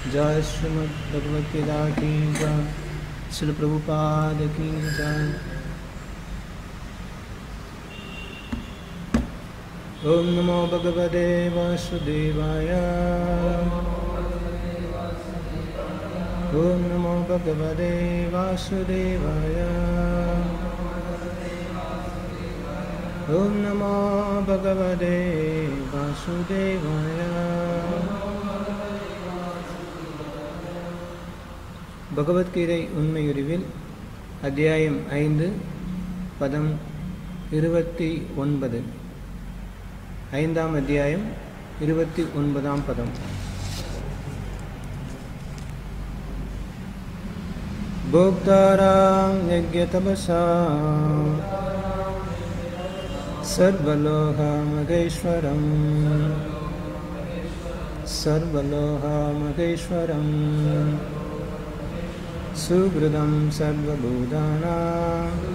जय श्रीमद् भगवद गीता की जय, श्रील प्रभुपाद की जय। ओम नमो भगवते वासुदेवाय। ओम नमो भगवते वासुदेवाय। ओम नमो भगवते वासुदेवाय। பகவத்கீதை உண்மையுருவில் அத்தியாயம் 5 பதம் 29. 5ஆம் அத்தியாயம் 29ஆம் பதம். போக்தாராம் யஜ்ஞதபஸாம் சர்வலோகமகேஸ்வரம் சர்வலோகமகேஸ்வரம் சுக்ருதம் சர்வபூதானாம்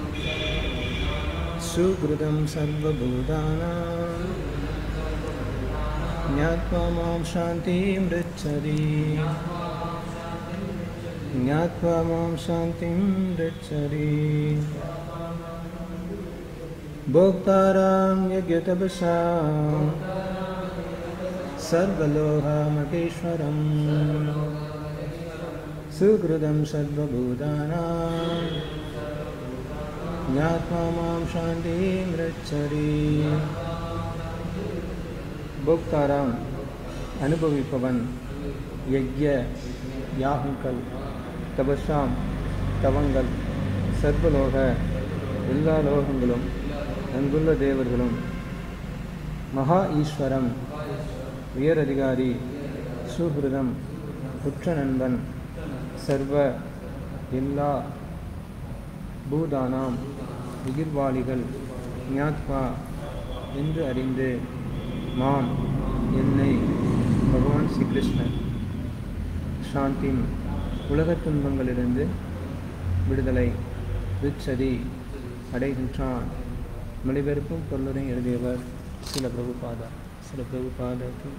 சுக்ருதம் சர்வபூதானாம் ஞாத்வா மாம் சாந்திம் ரிச்சதி ஞாத்வா மாம் சாந்திம் ரிச்சதி. போக்தாராம் யஜ்ஞதபஸாம் சர்வலோகமகேஸ்வரம் சுக்ருதம் சர்வபூதானாம் ஞாத்வா மாம் சாந்திம் ரிச்சதி. போக்தாராம் அனுபவிப்பவன், யஜ்ய யாகங்கள், தபஸாம் தவங்கள், சர்வலோக எல்லா லோகங்களும், அங்குள்ள தேவர்களும், மகா ஈஸ்வரம் உயரதிகாரி, சுஹ்ருதம் உற்ற நண்பன், சர்வ எல்லா பூதானாம் உயிர்வாளிகள், ஞாத்வா என்று அறிந்து, மாம் என்னை, பகவான் ஸ்ரீ கிருஷ்ணன், சாந்தி உலகத் துன்பங்களிலிருந்து விடுதலை, ரிச்சதி அடைகின்றான். மொழிபெயர்ப்பும் பொருளுரை எழுதியவர் சில பிரபுபாதா. சில பிரபுபாதா.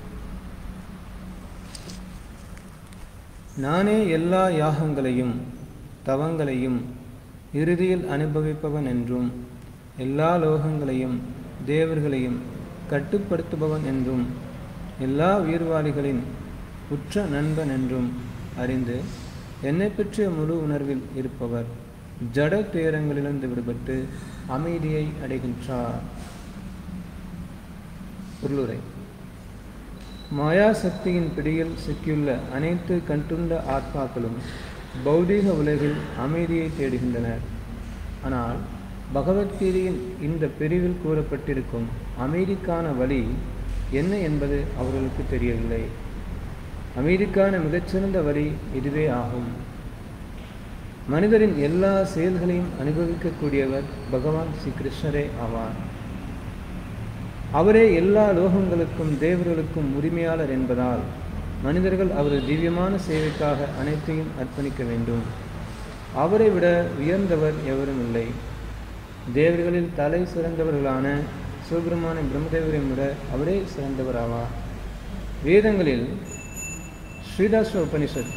நானே எல்லா யாகங்களையும் தவங்களையும் இறுதியில் அனுபவிப்பவன் என்றும், எல்லா லோகங்களையும் தேவர்களையும் கட்டுப்படுத்துபவன் என்றும், எல்லா உயிர்வாளிகளின் உற்ற நண்பன் என்றும் அறிந்து என்னை பற்றிய முழு உணர்வில் இருப்பவர் ஜட துயரங்களிலிருந்து விடுபட்டு அமைதியை அடைகின்றார். பொருளுரை. மாயா சக்தியின் பிடியில் சிக்கியுள்ள அனைத்து கட்டுண்ட ஆத்மாக்களும் பௌதீக உலகில் அமைதியை தேடுகின்றனர். ஆனால் பகவத்கீதையின் இந்த பிரிவில் கூறப்பட்டிருக்கும் அமைதிக்கான வழி என்ன என்பது அவர்களுக்கு தெரியவில்லை. அமைதிக்கான மிகச்சிறந்த வழி இதுவே ஆகும். மனிதரின் எல்லா செயல்களையும் அனுபவிக்கக்கூடியவர் பகவான் ஸ்ரீ கிருஷ்ணரே ஆவார். அவரே எல்லா லோகங்களுக்கும் தேவர்களுக்கும் உரிமையாளர் என்பதால் மனிதர்கள் அவரது திவ்யமான சேவைக்காக அனைத்தையும் அர்ப்பணிக்க வேண்டும். அவரை விட உயர்ந்தவர் எவரும் இல்லை. தேவர்களில் தலை சிறந்தவர்களான சுப்பிரமணிய பிரம்மதேவரை விட அவரே சிறந்தவர் ஆவார். வேதங்களில் ஸ்ரீதாச உபனிஷத்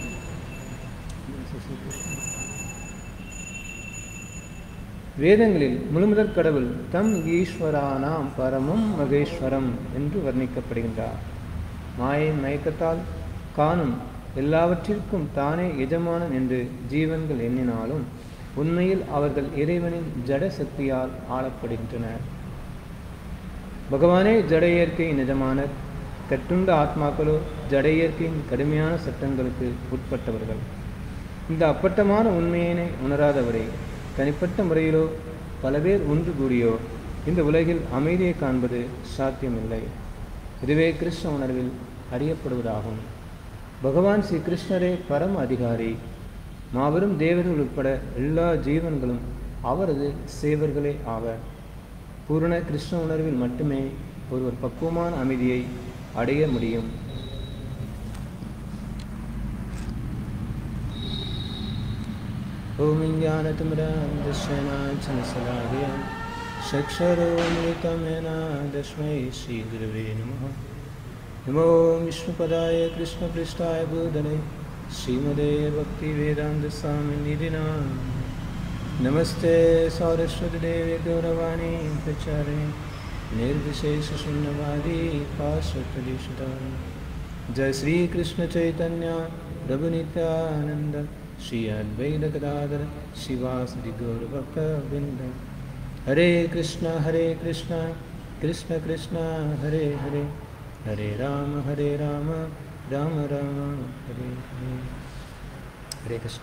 வேதங்களில் முழுமுதற் கடவுள் தம் ஈஸ்வரானாம் பரமம் மகேஸ்வரம் என்று வர்ணிக்கப்படுகின்றார். மாயின் மயக்கத்தால் காணும் எல்லாவற்றிற்கும் தானே எஜமானன் என்று ஜீவன்கள் எண்ணினாலும் உண்மையில் அவர்கள் இறைவனின் ஜட சக்தியால் ஆளப்படுகின்றனர். பகவானே ஜட இயற்கையின் எஜமானர். கட்டுண்ட ஆத்மாக்களோ ஜட இயற்கையின் கடுமையான சட்டங்களுக்கு உட்பட்டவர்கள். இந்த அப்பட்டமான உண்மையினை உணராதவரை தனிப்பட்ட முறையிலோ பல பேர் ஒன்று கூடியோ இந்த உலகில் அமைதியை காண்பது சாத்தியமில்லை. இதுவே கிருஷ்ண உணர்வில் அறியப்படுவதாகும். பகவான் ஸ்ரீ கிருஷ்ணரே பரம அதிகாரி. மாபெரும் தேவர்கள் உட்பட எல்லா ஜீவன்களும் அவரது சேவர்களே ஆவர். பூரண கிருஷ்ண உணர்வில் மட்டுமே ஒருவர் பக்குவமான அமைதியை அடைய முடியும். ஓம் चक्षुरुन्मिलितं येन तस्मै श्रीगुरवे नमः। नमो विष्णुपदाय कृष्णपृष्ठाय भूतले श्रीमदे भक्तिवेदान्तस्वामिनिधि नामिने। नमस्ते सरस्वतीदेवे गौरवाणी प्रचारिणे निर्विशेषशून्यवादी पाश्चात्यदेशतारिणे। जय श्री कृष्ण चैतन्य प्रभु नित्यानंद श्री अद्वैत गदाधर शिवासदि गौरभक्तवृंद। हरे कृष्ण कृष्ण कृष्ण हरे हरे, हरे राम राम राम हरे हरे। हरे कृष्ण।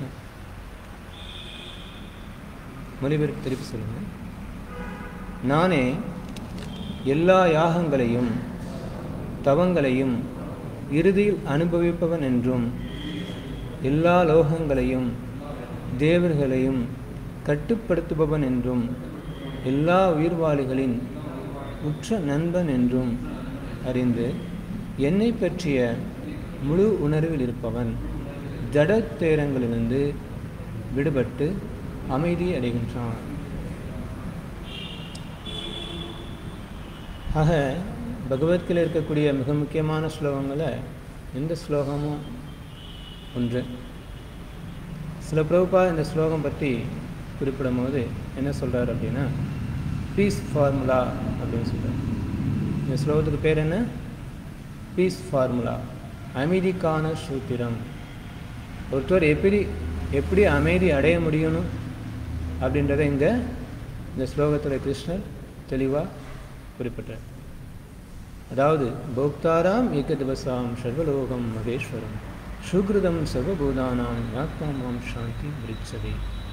மொழிபெயர்ப்பு திருப்பி சொல்லுங்க. நானே எல்லா யாகங்களையும் தவங்களையும் இறுதியில் அனுபவிப்பவன் என்றும் எல்லா லோகங்களையும் தேவர்களையும் கட்டுப்படுத்துபவன் என்றும் எல்லா உயிர்வாளிகளின் உற்ற நண்பன் என்றும் அறிந்து என்னை பற்றிய முழு உணர்வில் இருப்பவன் ஜட துயரங்களிலிருந்து விடுபட்டு அமைதி அடைகின்றான். ஆக பகவத்கீதையில் இருக்கக்கூடிய மிக முக்கியமான ஸ்லோகங்களில் இந்த ஸ்லோகமும் ஒன்று. சில பிரபுபா இந்த ஸ்லோகம் பற்றி குறிப்பிடும் போது என்ன சொல்கிறார் அப்படின்னா, பீஸ் ஃபார்முலா அப்படின்னு சொல்கிறார். இந்த ஸ்லோகத்துக்கு பேர் என்ன? பீஸ் ஃபார்முலா, அமைதிக்கான சூத்திரம். ஒருத்தர் எப்படி அமைதி அடைய முடியணும் அப்படின்றத இங்கே இந்த ஸ்லோகத்தில் கிருஷ்ணர் தெளிவாக குறிப்பிட்டார். அதாவது போக்தாராம் ஏகதிவசாம் சர்வலோகம் மகேஸ்வரம் சுக்ருதம் சர்வபூதானாம் ஆத்மாமாம் சாந்தி விருட்சதே.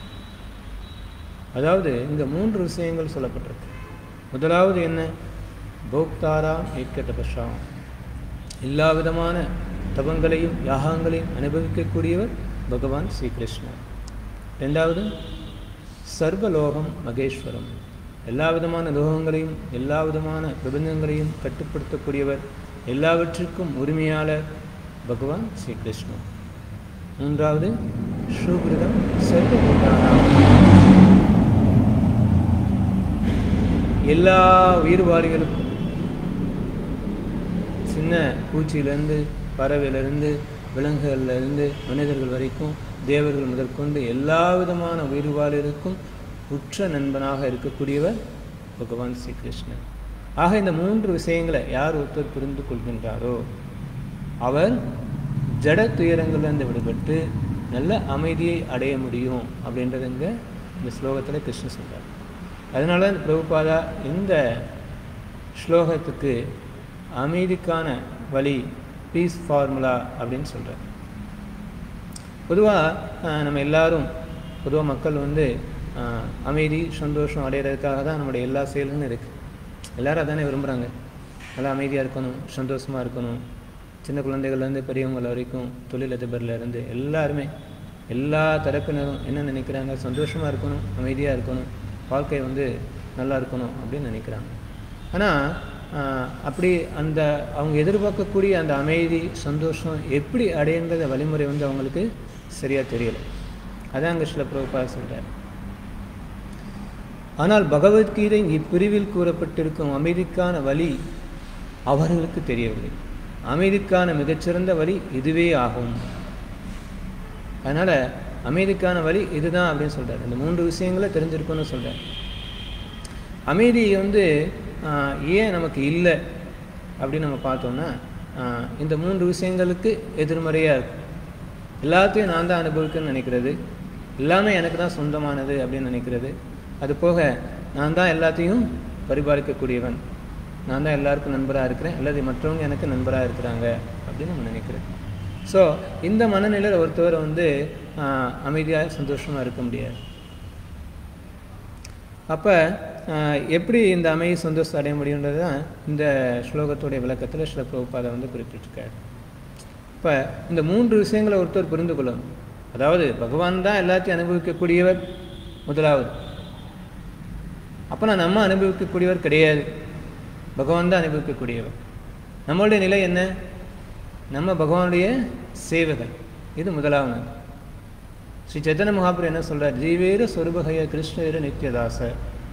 அதாவது இங்கே 3 விஷயங்கள் சொல்லப்பட்டிருக்கு. முதலாவது என்ன? போக்தாராம் ஏகதிவசாம், எல்லா விதமான தபங்களையும் யாகங்களையும் அனுபவிக்கக்கூடியவர் பகவான் ஸ்ரீகிருஷ்ணர். ரெண்டாவது சர்வலோகம் மகேஸ்வரம், எல்லா விதமான லோகங்களையும் எல்லா விதமான பிரபஞ்சங்களையும் கட்டுப்படுத்தக்கூடியவர், எல்லாவற்றிற்கும் உரிமையாளர் பகவான் ஸ்ரீகிருஷ்ணர். மூன்றாவது சுக்ருதம் சர்வபூதானாம், எல்லா உயிர்வாளிகளுக்கும், சின்ன பூச்சியிலிருந்து பறவையிலிருந்து விலங்குகளிலிருந்து மனிதர்கள் வரைக்கும் தேவர்கள் முதற்கொண்டு எல்லா விதமான உயிர்வாளிகளுக்கும் உற்ற நண்பனாக இருக்கக்கூடியவர் பகவான் ஸ்ரீகிருஷ்ணன். ஆக இந்த 3 விஷயங்களை யார் ஒருத்தர் புரிந்து கொள்கின்றாரோ அவர் ஜட துயரங்களிலிருந்து விடுபட்டு நல்ல அமைதியை அடைய முடியும் அப்படின்றதுங்க இந்த ஸ்லோகத்தில் கிருஷ்ணன் சொல்கிறார். அதனால இந்த பிரபுபாதா இந்த ஸ்லோகத்துக்கு அமைதிக்கான வழி, பீஸ் ஃபார்முலா அப்படின்னு சொல்கிறார். பொதுவாக நம்ம எல்லாரும் மக்கள் அமைதி சந்தோஷம் அடைகிறதுக்காக தான் நம்முடைய எல்லா செயல்களும் இருக்குது. எல்லோரும் அதானே விரும்புகிறாங்க. நல்லா அமைதியாக இருக்கணும், சந்தோஷமாக இருக்கணும். சின்ன குழந்தைகள்லேருந்து பெரியவங்கள வரைக்கும், தொழிலதிபர்லேருந்து எல்லாருமே எல்லா தரப்பினரும் என்ன நினைக்கிறாங்க? சந்தோஷமாக இருக்கணும், அமைதியாக இருக்கணும், வாழ்க்கை நல்லா இருக்கணும் அப்படின்னு நினைக்கிறாங்க. ஆனால் அப்படி அவங்க எதிர்பார்க்கக்கூடிய அந்த அமைதி சந்தோஷம் எப்படி அடையுங்கிற வழிமுறை அவங்களுக்கு சரியாக தெரியலை. அதான் அங்கே சில பிரபுபாதா சொல்கிறார். ஆனால் பகவத்கீதை இப்பிரிவில் கூறப்பட்டிருக்கும் அமைதிக்கான வழி அவர்களுக்கு தெரியவில்லை. அமைதிக்கான மிகச்சிறந்த வழி இதுவே ஆகும். அதனால் அமைதிக்கான வழி இதுதான் அப்படின்னு சொல்கிறார். இந்த 3 விஷயங்களை தெரிஞ்சிருக்கணும்னு சொல்கிறார். அமைதி ஏன் நமக்கு இல்லை அப்படின்னு நம்ம பார்த்தோம்னா, இந்த 3 விஷயங்களுக்கு எதிர்மறையாக இருக்கும். எல்லாத்தையும் நான் தான் அனுபவிக்கணும்னு நினைக்கிறது, எல்லாமே எனக்கு தான் சொந்தமானது அப்படின்னு நினைக்கிறது, அது போக நான் தான் எல்லாத்தையும் பரிபாலிக்கக்கூடியவன், நான் தான் எல்லாருக்கும் நண்பராக இருக்கிறேன், அல்லது மற்றவங்க எனக்கு நண்பராக இருக்கிறாங்க அப்படின்னு நம்ம நினைக்கிறேன். ஸோ இந்த மனநிலையில் ஒருத்தவர் அமைதியாக சந்தோஷமாக இருக்க முடியாது. அப்போ எப்படி இந்த அமைதி சந்தோஷம் அடைய முடியுன்றது தான் இந்த ஸ்லோகத்துடைய விளக்கத்தில் சில பிரபுபாதா குறிப்பிட்டிருக்கார். இப்போ இந்த 3 விஷயங்களை ஒருத்தர் புரிந்து கொள்ளணும். அதாவது பகவான் தான் எல்லாத்தையும் அனுபவிக்கக்கூடியவர் முதலாவது. அப்போனா நம்ம அனுபவிக்கக்கூடியவர் கிடையாது, பகவான் தான் அனுபவிக்கக்கூடியவர். நம்மளுடைய நிலை என்ன? நம்ம பகவானுடைய சேவகர். இது முதலாவது. ஸ்ரீ சைத்தன்ய மகாபுரு என்ன சொல்கிறார்? ஜீவேர சொருபகய கிருஷ்ணேர நித்யதாச.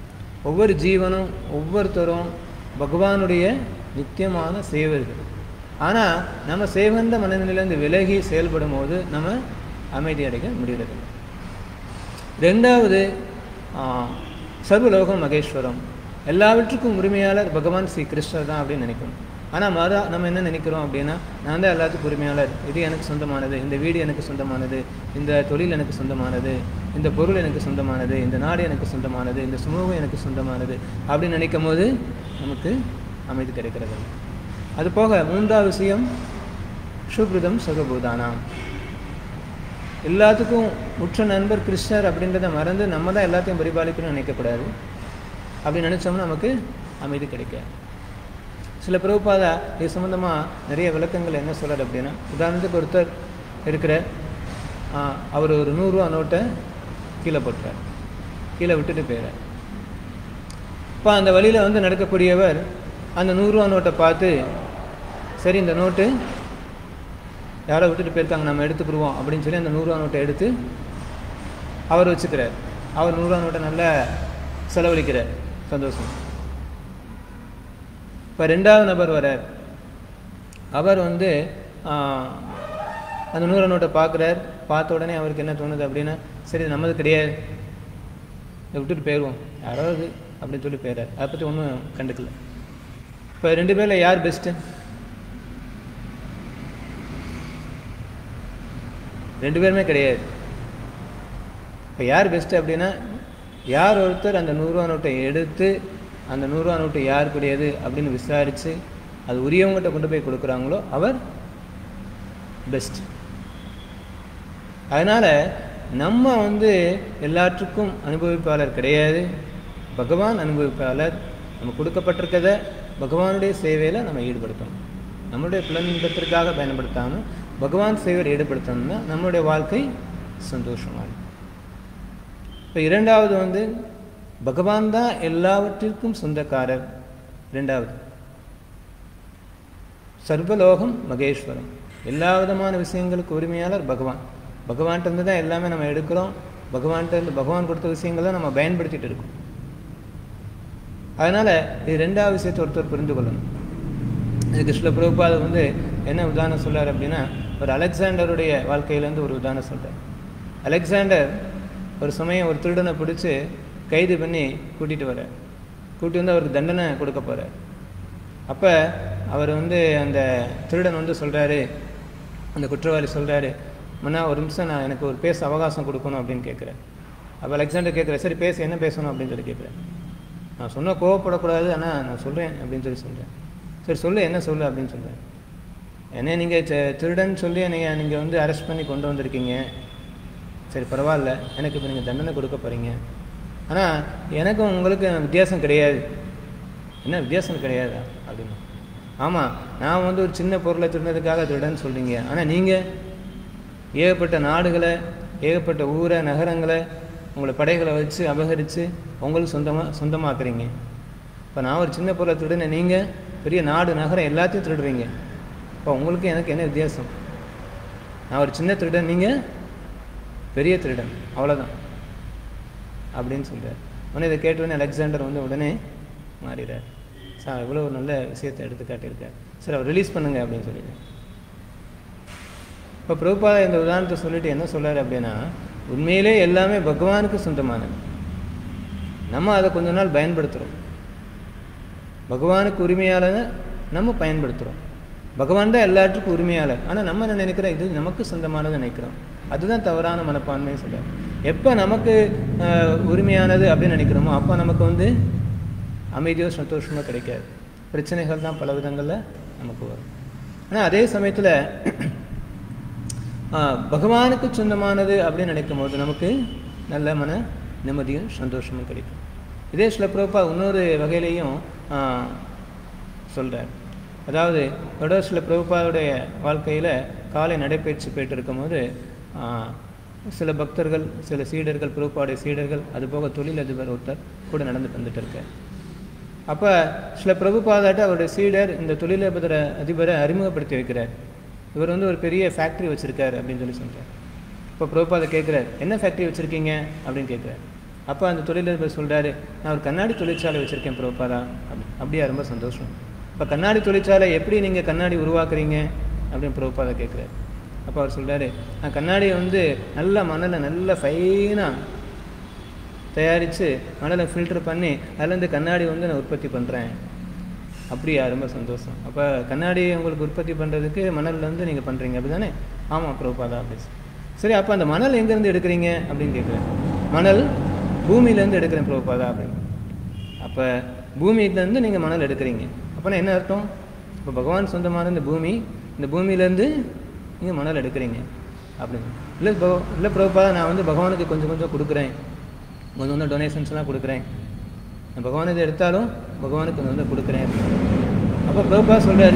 ஒவ்வொரு ஜீவனும் ஒவ்வொருத்தரும் பகவானுடைய நித்தியமான சேவர்கள். ஆனால் நம்ம சேவந்த மனநிலையிலேருந்து விலகி செயல்படும் போது நம்ம அமைதி அடைக்க முடியறதில்லை. ரெண்டாவது சர்வலோகம் மகேஸ்வரம், எல்லாவற்றுக்கும் உரிமையாளர் பகவான் ஸ்ரீ கிருஷ்ணர் தான் அப்படின்னு நினைக்கணும். ஆனால் நம்ம என்ன நினைக்கிறோம் அப்படின்னா, நான் தான் எல்லாத்துக்கும் உரிமையாளர், இது எனக்கு சொந்தமானது, இந்த வீடு எனக்கு சொந்தமானது, இந்த தொழில் எனக்கு சொந்தமானது, இந்த பொருள் எனக்கு சொந்தமானது, இந்த நாடு எனக்கு சொந்தமானது, இந்த சமூகம் எனக்கு சொந்தமானது அப்படின்னு நினைக்கும் போது நமக்கு அமைதி கிடைக்கிறது. அது போக மூன்றாவது விஷயம் சுப்ருதம் சகபூதானாம், எல்லாத்துக்கும் உற்ற நண்பர் கிருஷ்ணர் அப்படின்றத மறந்து நம்ம தான் எல்லாத்தையும் பரிபாலிக்கணும்னு நினைக்கக்கூடாது. அப்படி நினச்சோம்னா நமக்கு அமைதி கிடைக்காது. சில பிரபுபாதா இது சம்மந்தமாக நிறைய விளக்கங்கள் என்ன சொல்கிறார் அப்படின்னா, உதாரணத்துக்கு ஒருத்தர் இருக்கிற அவர் ஒரு 100 ரூபா நோட்டை கீழே போட்டுறார், கீழே விட்டுட்டு போயிறார். இப்போ அந்த வழியில் வந்து நடக்கக்கூடியவர் அந்த 100 ரூபா நோட்டை பார்த்து, சரி இந்த நோட்டு யாரோ விட்டுட்டு போயிருக்காங்க, நம்ம எடுத்துக்கிடுவோம் அப்படின்னு சொல்லி அந்த 100 ரூபா நோட்டை எடுத்து அவர் வச்சுக்கிறார். அவர் 100 ரூபா நோட்டை நல்லா செலவழிக்கிறார், சந்தோஷம். இப்போ ரெண்டாவது நபர் வரார், அவர் வந்து அந்த 100 ரூபா நோட்டை பார்க்குறார். பார்த்த உடனே அவருக்கு என்ன தோணுது அப்படின்னா, சரி நம்மது கிடையாது, இதை விட்டுட்டு போயிடுவோம் யாராவது அப்படின்னு சொல்லி போயிடுறார். அதை பற்றி ஒன்றும் கண்டுக்கல. இப்போ 2 பேரில் யார் பெஸ்ட்டு? 2 பேருமே கிடையாது. இப்போ யார் பெஸ்ட்டு அப்படின்னா, யார் ஒருத்தர் அந்த 100 ரூபா நோட்டை எடுத்து அந்த 100 ரூபா நோட்டு யாருக்குடையது அப்படின்னு விசாரித்து அது உரியவங்ககிட்ட கொண்டு போய் கொடுக்குறாங்களோ அவர் பெஸ்ட். அதனால் நம்ம வந்து எல்லாற்றுக்கும் அனுபவிப்பாளர் கிடையாது, பகவான் அனுபவிப்பாளர். நம்ம கொடுக்கப்பட்டிருக்கதை பகவானுடைய சேவையில் நம்ம ஈடுபடுத்தணும். நம்மளுடைய புலனின்பத்திற்காக பயன்படுத்தாமல் பகவான் சேவையில் ஈடுபடுத்தணும்னா நம்மளுடைய வாழ்க்கை சந்தோஷமாகும். இப்போ இரண்டாவது வந்து பகவான் தான் எல்லாவற்றிற்கும் சொந்தக்காரர். ரெண்டாவது சர்வலோகம் மகேஸ்வரம், எல்லா விதமான விஷயங்களுக்கு உரிமையாளர் பகவான். பகவான்கிட்ட தான் எல்லாமே நம்ம எடுக்கிறோம், பகவான்கிட்ட பகவான் கொடுத்த விஷயங்கள் தான் நம்ம பயன்படுத்திட்டு இருக்கோம். அதனால் இது ரெண்டாவது விஷயத்தை ஒருத்தர் புரிந்து கொள்ளணும். இதுக்கு சில பிரபுபாத வந்து என்ன உதாரணம் சொல்கிறார் அப்படின்னா, ஒரு அலெக்சாண்டருடைய வாழ்க்கையிலேருந்து ஒரு உதாரணம் சொல்கிறார். அலெக்சாண்டர் ஒரு சமயம் ஒரு திருடனை பிடிச்சி கைது பண்ணி கூட்டிகிட்டு வர்றார். கூட்டி வந்து அவருக்கு தண்டனை கொடுக்க போகிறார். அப்போ அவர் வந்து அந்த திருடன் வந்து சொல்கிறாரு, அந்த குற்றவாளி சொல்கிறாரு, மன்னா ஒரு நிமிஷம் நான் எனக்கு ஒரு பேச அவகாசம் கொடுக்கணும் அப்படின்னு கேட்குறேன். அப்போ அலெக்சாண்டர் கேட்குறேன், சரி பேச என்ன பேசணும் அப்படின்னு சொல்லி கேட்குறேன். நான் சொன்னால் கோவப்படக்கூடாது, ஆனால் நான் சொல்கிறேன் அப்படின்னு சொல்லி சொல்கிறேன். சரி சொல்லு, என்ன சொல்லு அப்படின்னு சொல்கிறேன். ஏன்னா நீங்கள் திருடன் சொல்லி நீங்கள் வந்து அரெஸ்ட் பண்ணி கொண்டு வந்திருக்கீங்க, சரி பரவாயில்ல, எனக்கு இப்போ நீங்கள் தண்டனை கொடுக்க போகிறீங்க. ஆனால் எனக்கும் உங்களுக்கும் வித்தியாசம் கிடையாது. என்ன வித்தியாசம் கிடையாதா அப்படின்னு. ஆமாம், நான் வந்து ஒரு சின்ன பொருளை திருடுறதுக்காக திருடன்னு சொல்கிறீங்க, ஆனால் நீங்கள் ஏகப்பட்ட நாடுகளை, ஏகப்பட்ட ஊரை, நகரங்களை, உங்களை படைகளை வச்சு அபகரித்து உங்களுக்கு சொந்தமாக்குறீங்க. இப்போ நான் ஒரு சின்ன பொருளை திருடுனேன், நீங்கள் பெரிய நாடு நகரம் எல்லாத்தையும் திருடுறீங்க. இப்போ உங்களுக்கு எனக்கு என்ன வித்தியாசம்? நான் ஒரு சின்ன திருடன், நீங்கள் பெரிய திருடன், அவ்வளோதான் அப்படின்னு சொல்கிறார். உடனே இதை கேட்டவுடனே அலெக்சாண்டர் வந்து உடனே மாறிடுறார். சார் இவ்வளோ ஒரு நல்ல விஷயத்தை எடுத்து காட்டியிருக்கார், சார் அவர் ரிலீஸ் பண்ணுங்க அப்படின்னு சொல்லிட்டு. இப்போ பிரபுபாதா இந்த உதாரணத்தை சொல்லிட்டு என்ன சொல்கிறார் அப்படின்னா, உண்மையிலே எல்லாமே பகவானுக்கு சொந்தமானது. நம்ம அதை கொஞ்ச நாள் பயன்படுத்துகிறோம், பகவானுக்கு உரிமையாளரை நம்ம பயன்படுத்துகிறோம். பகவான் தான் எல்லாத்துக்கும் உரிமையாளர், ஆனால் நம்ம என்ன நினைக்கிறோம், இது நமக்கு சொந்தமானது நினைக்கிறோம். அதுதான் தவறான மனப்பான்மைன்னு சொல்கிறார். எப்போ நமக்கு உரிமையானது அப்படின்னு நினைக்கிறோமோ அப்போ நமக்கு வந்து அமைதியோ சந்தோஷமோ கிடைக்காது, பிரச்சனைகள் தான் பல விதங்களில் நமக்கு வரும். ஆனால் அதே சமயத்தில் பகவானுக்கு சொந்தமானது அப்படின்னு நினைக்கும் போது நமக்கு நல்ல மன நிம்மதியும் சந்தோஷமும் கிடைக்கும். இதே சில பிரபா இன்னொரு வகையிலையும் சொல்கிறார். அதாவது சில பிரபுபாவுடைய வாழ்க்கையில் காலை நடைபயிற்சி போயிட்டு இருக்கும்போது சில பக்தர்கள், சில சீடர்கள், பிரபுபாவுடைய சீடர்கள், அதுபோக தொழிலதிபர் ஒருத்தர் கூட நடந்துட்டு வந்துட்டு இருக்கார். அப்போ சில பிரபுபாதாட்ட அவருடைய சீடர் இந்த அதிபரை அறிமுகப்படுத்தி வைக்கிறார். இவர் வந்து ஒரு பெரிய ஃபேக்ட்ரி வச்சுருக்கார் அப்படின்னு சொல்லி சொல்கிறார். இப்போ பிரபுபாதை கேட்குறார், என்ன ஃபேக்ட்ரி வச்சுருக்கீங்க அப்படின்னு கேட்குறாரு. அப்போ அந்த தொழிலதிபர் சொல்கிறாரு, நான் ஒரு கண்ணாடி தொழிற்சாலை வச்சுருக்கேன் பிரபுபாதா. அப்படியா, ரொம்ப சந்தோஷம். இப்போ கண்ணாடி தொழிற்சாலை எப்படி நீங்கள் கண்ணாடி உருவாக்குறீங்க அப்படின்னு பிரபுபாதா கேட்குறாரு. அப்போ அவர் சொல்கிறாரு, நான் கண்ணாடியை வந்து நல்ல மணலை நல்ல ஃபைனாக தயாரித்து மணலை ஃபில்டர் பண்ணி அதுலேருந்து கண்ணாடி வந்து நான் உற்பத்தி பண்ணுறேன். அப்படியா, ரொம்ப சந்தோஷம். அப்போ கண்ணாடி உங்களுக்கு உற்பத்தி பண்ணுறதுக்கு மணல்லேருந்து நீங்கள் பண்ணுறீங்க அப்படி தானே? ஆமாம் பிரபுபாதா அப்படி. சரி, அப்போ அந்த மணல் எங்கேருந்து எடுக்கிறீங்க அப்படின்னு கேட்குறேன். மணல் பூமியிலேருந்து எடுக்கிறேன் பிரபுபாதா அப்படின்னு. அப்போ பூமியிலேருந்து நீங்கள் மணல் எடுக்கிறீங்க அப்போனா என்ன அர்த்தம்? இப்போ பகவான் சொந்தமான இந்த பூமி, இந்த பூமியிலேருந்து நீங்கள் மணல் எடுக்கிறீங்க அப்படின்னு. இல்லை பிரபுபாதா, நான் வந்து பகவானுக்கு கொஞ்சம் கொஞ்சம் கொடுக்குறேன், கொஞ்சம் கொஞ்சம் டொனேஷன்ஸ்லாம் கொடுக்குறேன், நான் பகவான் இதை எடுத்தாலும் பகவானுக்கு கொஞ்சம் கொஞ்சம் கொடுக்குறேன். அப்போ பிரபுபாதா சொல்கிறாரு,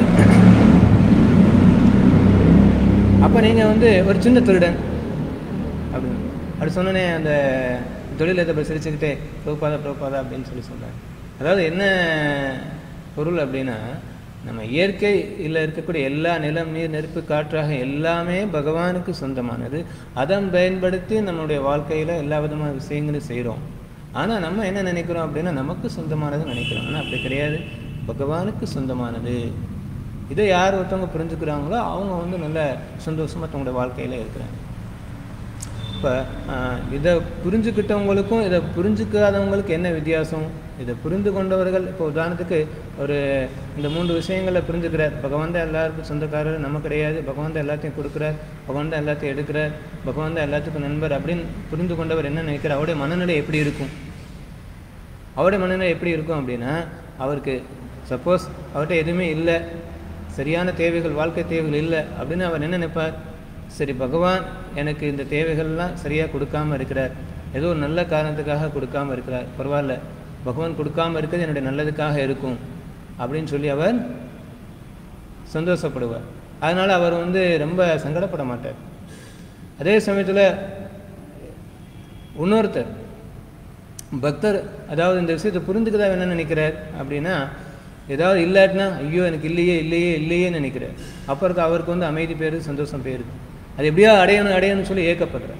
அப்போ நீங்கள் வந்து ஒரு சின்ன திருடன் அப்படின்னு. அப்படி சொன்னோன்னே அந்த தொழிலதிபர் சிரிச்சுக்கிட்டே பிரபுபாதா அப்படின்னு சொல்கிறார். அதாவது என்ன பொருள் அப்படின்னா, நம்ம இயற்கையில் இருக்கக்கூடிய எல்லா நிலம், நீர், நெருப்பு, காற்றாக எல்லாமே பகவானுக்கு சொந்தமானது. அதை பயன்படுத்தி நம்மளுடைய வாழ்க்கையில் எல்லா விதமான விஷயங்களும் செய்கிறோம். ஆனால் நம்ம என்ன நினைக்கிறோம் அப்படின்னா, நமக்கு சொந்தமானது நினைக்கிறோம். ஆனால் அப்படி கிடையாது, பகவானுக்கு சொந்தமானது. இதை யார் ஒருத்தவங்க புரிஞ்சுக்கிறாங்களோ அவங்க வந்து நல்ல சந்தோஷமாக தங்களுடைய வாழ்க்கையில் இருக்கிறாங்க. இப்போ இதை புரிஞ்சுக்கிட்டவங்களுக்கும் இதை புரிஞ்சுக்காதவங்களுக்கு என்ன வித்தியாசம்? இதை புரிந்து கொண்டவர்கள், இப்போ உதாரணத்துக்கு ஒரு இந்த 3 விஷயங்களை புரிஞ்சுக்கிறார். பகவான் தான் எல்லாருக்கும் சொந்தக்காரர், நம்ம கிடையாது. பகவான் தான் எல்லாத்தையும் கொடுக்குறார், பகவான் தான் எல்லாத்தையும் எடுக்கிறார், பகவான் தான் எல்லாத்துக்கும் நண்பர் அப்படின்னு புரிந்து கொண்டவர் என்ன நினைக்கிறார்? அவருடைய மனநிலை எப்படி இருக்கும்? அவருடைய மனநிலை எப்படி இருக்கும் அப்படின்னா, அவருக்கு சப்போஸ் அவர்கிட்ட எதுவுமே இல்லை, சரியான தேவைகள், வாழ்க்கை தேவைகள் இல்லை அப்படின்னு அவர் என்ன நினைப்பார்? சரி, பகவான் எனக்கு இந்த தேவைகள்லாம் சரியாக கொடுக்காமல் இருக்கிறார், ஏதோ ஒரு நல்ல காரணத்துக்காக கொடுக்காமல் இருக்கிறார், பரவாயில்ல, பகவான் கொடுக்காமல் இருக்கிறது என்னுடைய நல்லதுக்காக இருக்கும் அப்படின்னு சொல்லி அவர் சந்தோஷப்படுவார். அதனால் அவர் வந்து ரொம்ப சங்கடப்பட மாட்டார். அதே சமயத்தில் இன்னொருத்தர் பக்தர், அதாவது இந்த விஷயத்தை புரிந்துக்கதா என்ன நினைக்கிறார் அப்படின்னா, ஏதாவது இல்லாட்டினா ஐயோ எனக்கு இல்லையே இல்லையே இல்லையேன்னு நினைக்கிறார். அப்புறம் அவருக்கு வந்து அமைதி பேரு, சந்தோஷம் பேரு, அது எப்படியா அடையணும்னு சொல்லி ஏக்கப்படுறார்.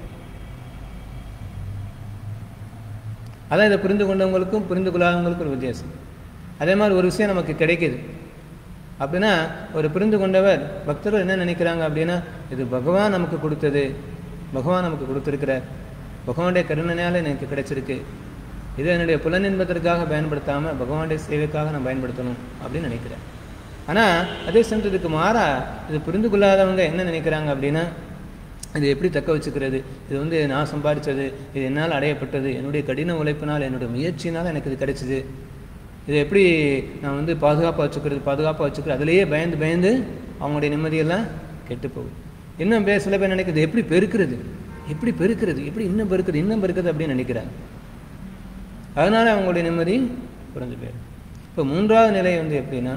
அதான் இதை புரிந்து கொண்டவங்களுக்கும் புரிந்து கொள்ளாதவங்களுக்கும் ஒரு வித்தியாசம். அதே மாதிரி ஒரு விஷயம் நமக்கு கிடைக்கிது அப்படின்னா, ஒரு புரிந்து கொண்டவர் பக்தர்கள் என்ன நினைக்கிறாங்க அப்படின்னா, இது பகவான் நமக்கு கொடுத்தது, பகவான் நமக்கு கொடுத்துருக்கிறார், பகவானுடைய கருணையால் எனக்கு கிடைச்சிருக்கு, இதை என்னுடைய புலனின்பதற்காக பயன்படுத்தாமல் பகவானுடைய சேவைக்காக நான் பயன்படுத்தணும் அப்படின்னு நினைக்கிறேன். ஆனால் அதே சமயத்துக்கு மாறா இது புரிந்து கொள்ளாதவங்க என்ன நினைக்கிறாங்க அப்படின்னா, இது எப்படி தக்க வச்சுக்கிறது, இது வந்து நான் சம்பாதிச்சது, இது என்னால் அடையப்பட்டது, என்னுடைய கடின உழைப்பினால், என்னுடைய முயற்சினால் எனக்கு இது கிடைச்சிது, இதை எப்படி நான் வந்து பாதுகாப்பாக வச்சுக்கிறது, அதிலேயே பயந்து பயந்து அவங்களுடைய நிம்மதியெல்லாம் கெட்டு போகுது. இன்னும் சில பேர் நினைக்கிறது எப்படி பெருக்கிறது, எப்படி இன்னும் பெருக்கிறது அப்படின்னு நினைக்கிறாங்க. அதனால அவங்களுடைய நிம்மதி குறைஞ்சு போயிடும். இப்போ 3வது நிலை வந்து எப்படின்னா,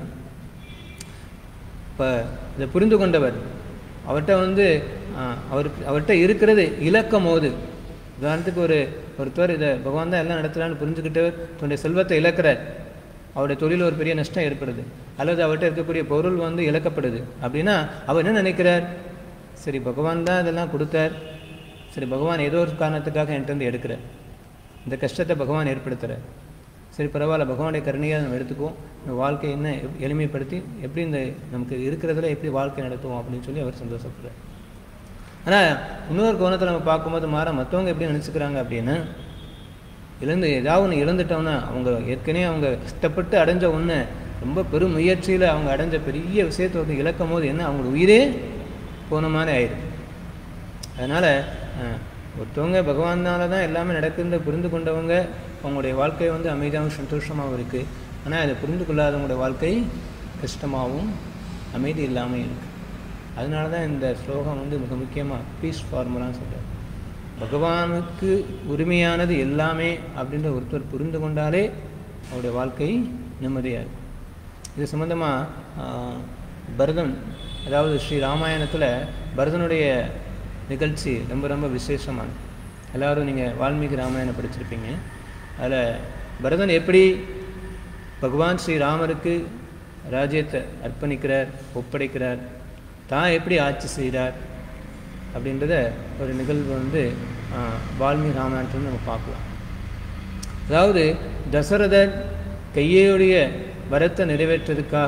இப்போ இதை புரிந்து கொண்டவர் அவர்கிட்ட வந்து அவர்கிட்ட இருக்கிறது இழக்கும் போது, உதாரணத்துக்கு ஒருத்தர் இதை பகவான் தான் எல்லாம் நடத்துகிறான்னு புரிஞ்சுக்கிட்டவர் தன்னுடைய செல்வத்தை இழக்கிறார், அவருடைய தொழில் ஒரு பெரிய நஷ்டம் ஏற்படுது, அல்லது அவர்கிட்ட இருக்கக்கூடிய பொருள் வந்து இழக்கப்படுது அப்படின்னா அவர் என்ன நினைக்கிறார்? சரி, பகவான் தான் இதெல்லாம் கொடுத்தார், சரி பகவான் ஏதோ ஒரு காரணத்துக்காக என்கிட்ட வந்து எடுக்கிறார், இந்த கஷ்டத்தை பகவான் ஏற்படுத்துகிறார், சரி பரவாயில்ல, பகவானுடைய கருணையாக நம்ம எடுத்துக்குவோம், இந்த வாழ்க்கை என்ன எளிமைப்படுத்தி எப்படி இந்த நமக்கு இருக்கிறதுல எப்படி வாழ்க்கை நடத்துவோம் அப்படின்னு சொல்லி அவர் சந்தோஷப்படுறார். ஆனால் இன்னொரு கோணத்தில் நம்ம பார்க்கும்போது மற்றவங்க எப்படி நினச்சிக்கிறாங்க அப்படின்னா, ஏதாவது ஒன்று இழந்துட்டோம்னா, அவங்க ஏற்கனவே அவங்க கஷ்டப்பட்டு அடைஞ்ச ஒன்று, ரொம்ப பெரும் முயற்சியில் அவங்க அடைஞ்ச பெரிய விஷயத்தை வந்து இழக்கும் போது என்ன அவங்களோட உயிரே போன மாதிரி ஆயிடுது. அதனால் ஒருத்தவங்க பகவானால தான் எல்லாமே நடக்குதுன்னு புரிந்து கொண்டவங்க அவங்களுடைய வாழ்க்கை வந்து அமைதியாகவும் சந்தோஷமாகவும் இருக்குது. ஆனால் அதை புரிந்து கொள்ளாதவங்களுடைய வாழ்க்கை கஷ்டமாகவும் அமைதி இல்லாமல் இருக்குது. அதனால தான் இந்த ஸ்லோகம் வந்து மிக முக்கியமாக பீஸ் ஃபார்முலான்னு சொல்கிறார். பகவானுக்கு உரிமையானது எல்லாமே அப்படின்ற ஒருத்தர் புரிந்து கொண்டாலே அவருடைய வாழ்க்கை நிம்மதியாக இருக்கும். இது சம்மந்தமாக பரதன், அதாவது ஸ்ரீ ராமாயணத்தில் பரதனுடைய நிகழ்ச்சி ரொம்ப ரொம்ப விசேஷமானது. எல்லோரும் நீங்கள் வால்மீகி ராமாயணம் படிச்சிருப்பீங்க. அதில் பரதன் எப்படி பகவான் ஸ்ரீராமருக்கு ராஜ்யத்தை அர்ப்பணிக்கிறார், ஒப்படைக்கிறார், தான் எப்படி ஆட்சி செய்கிறார் அப்படின்றத ஒரு நிகழ்வு வந்து வால்மீகி ராமாயணத்தில் நம்ம பார்க்கலாம். அதாவது தசரதன் கையேயுடைய வரத்தை நிறைவேற்றதுக்காக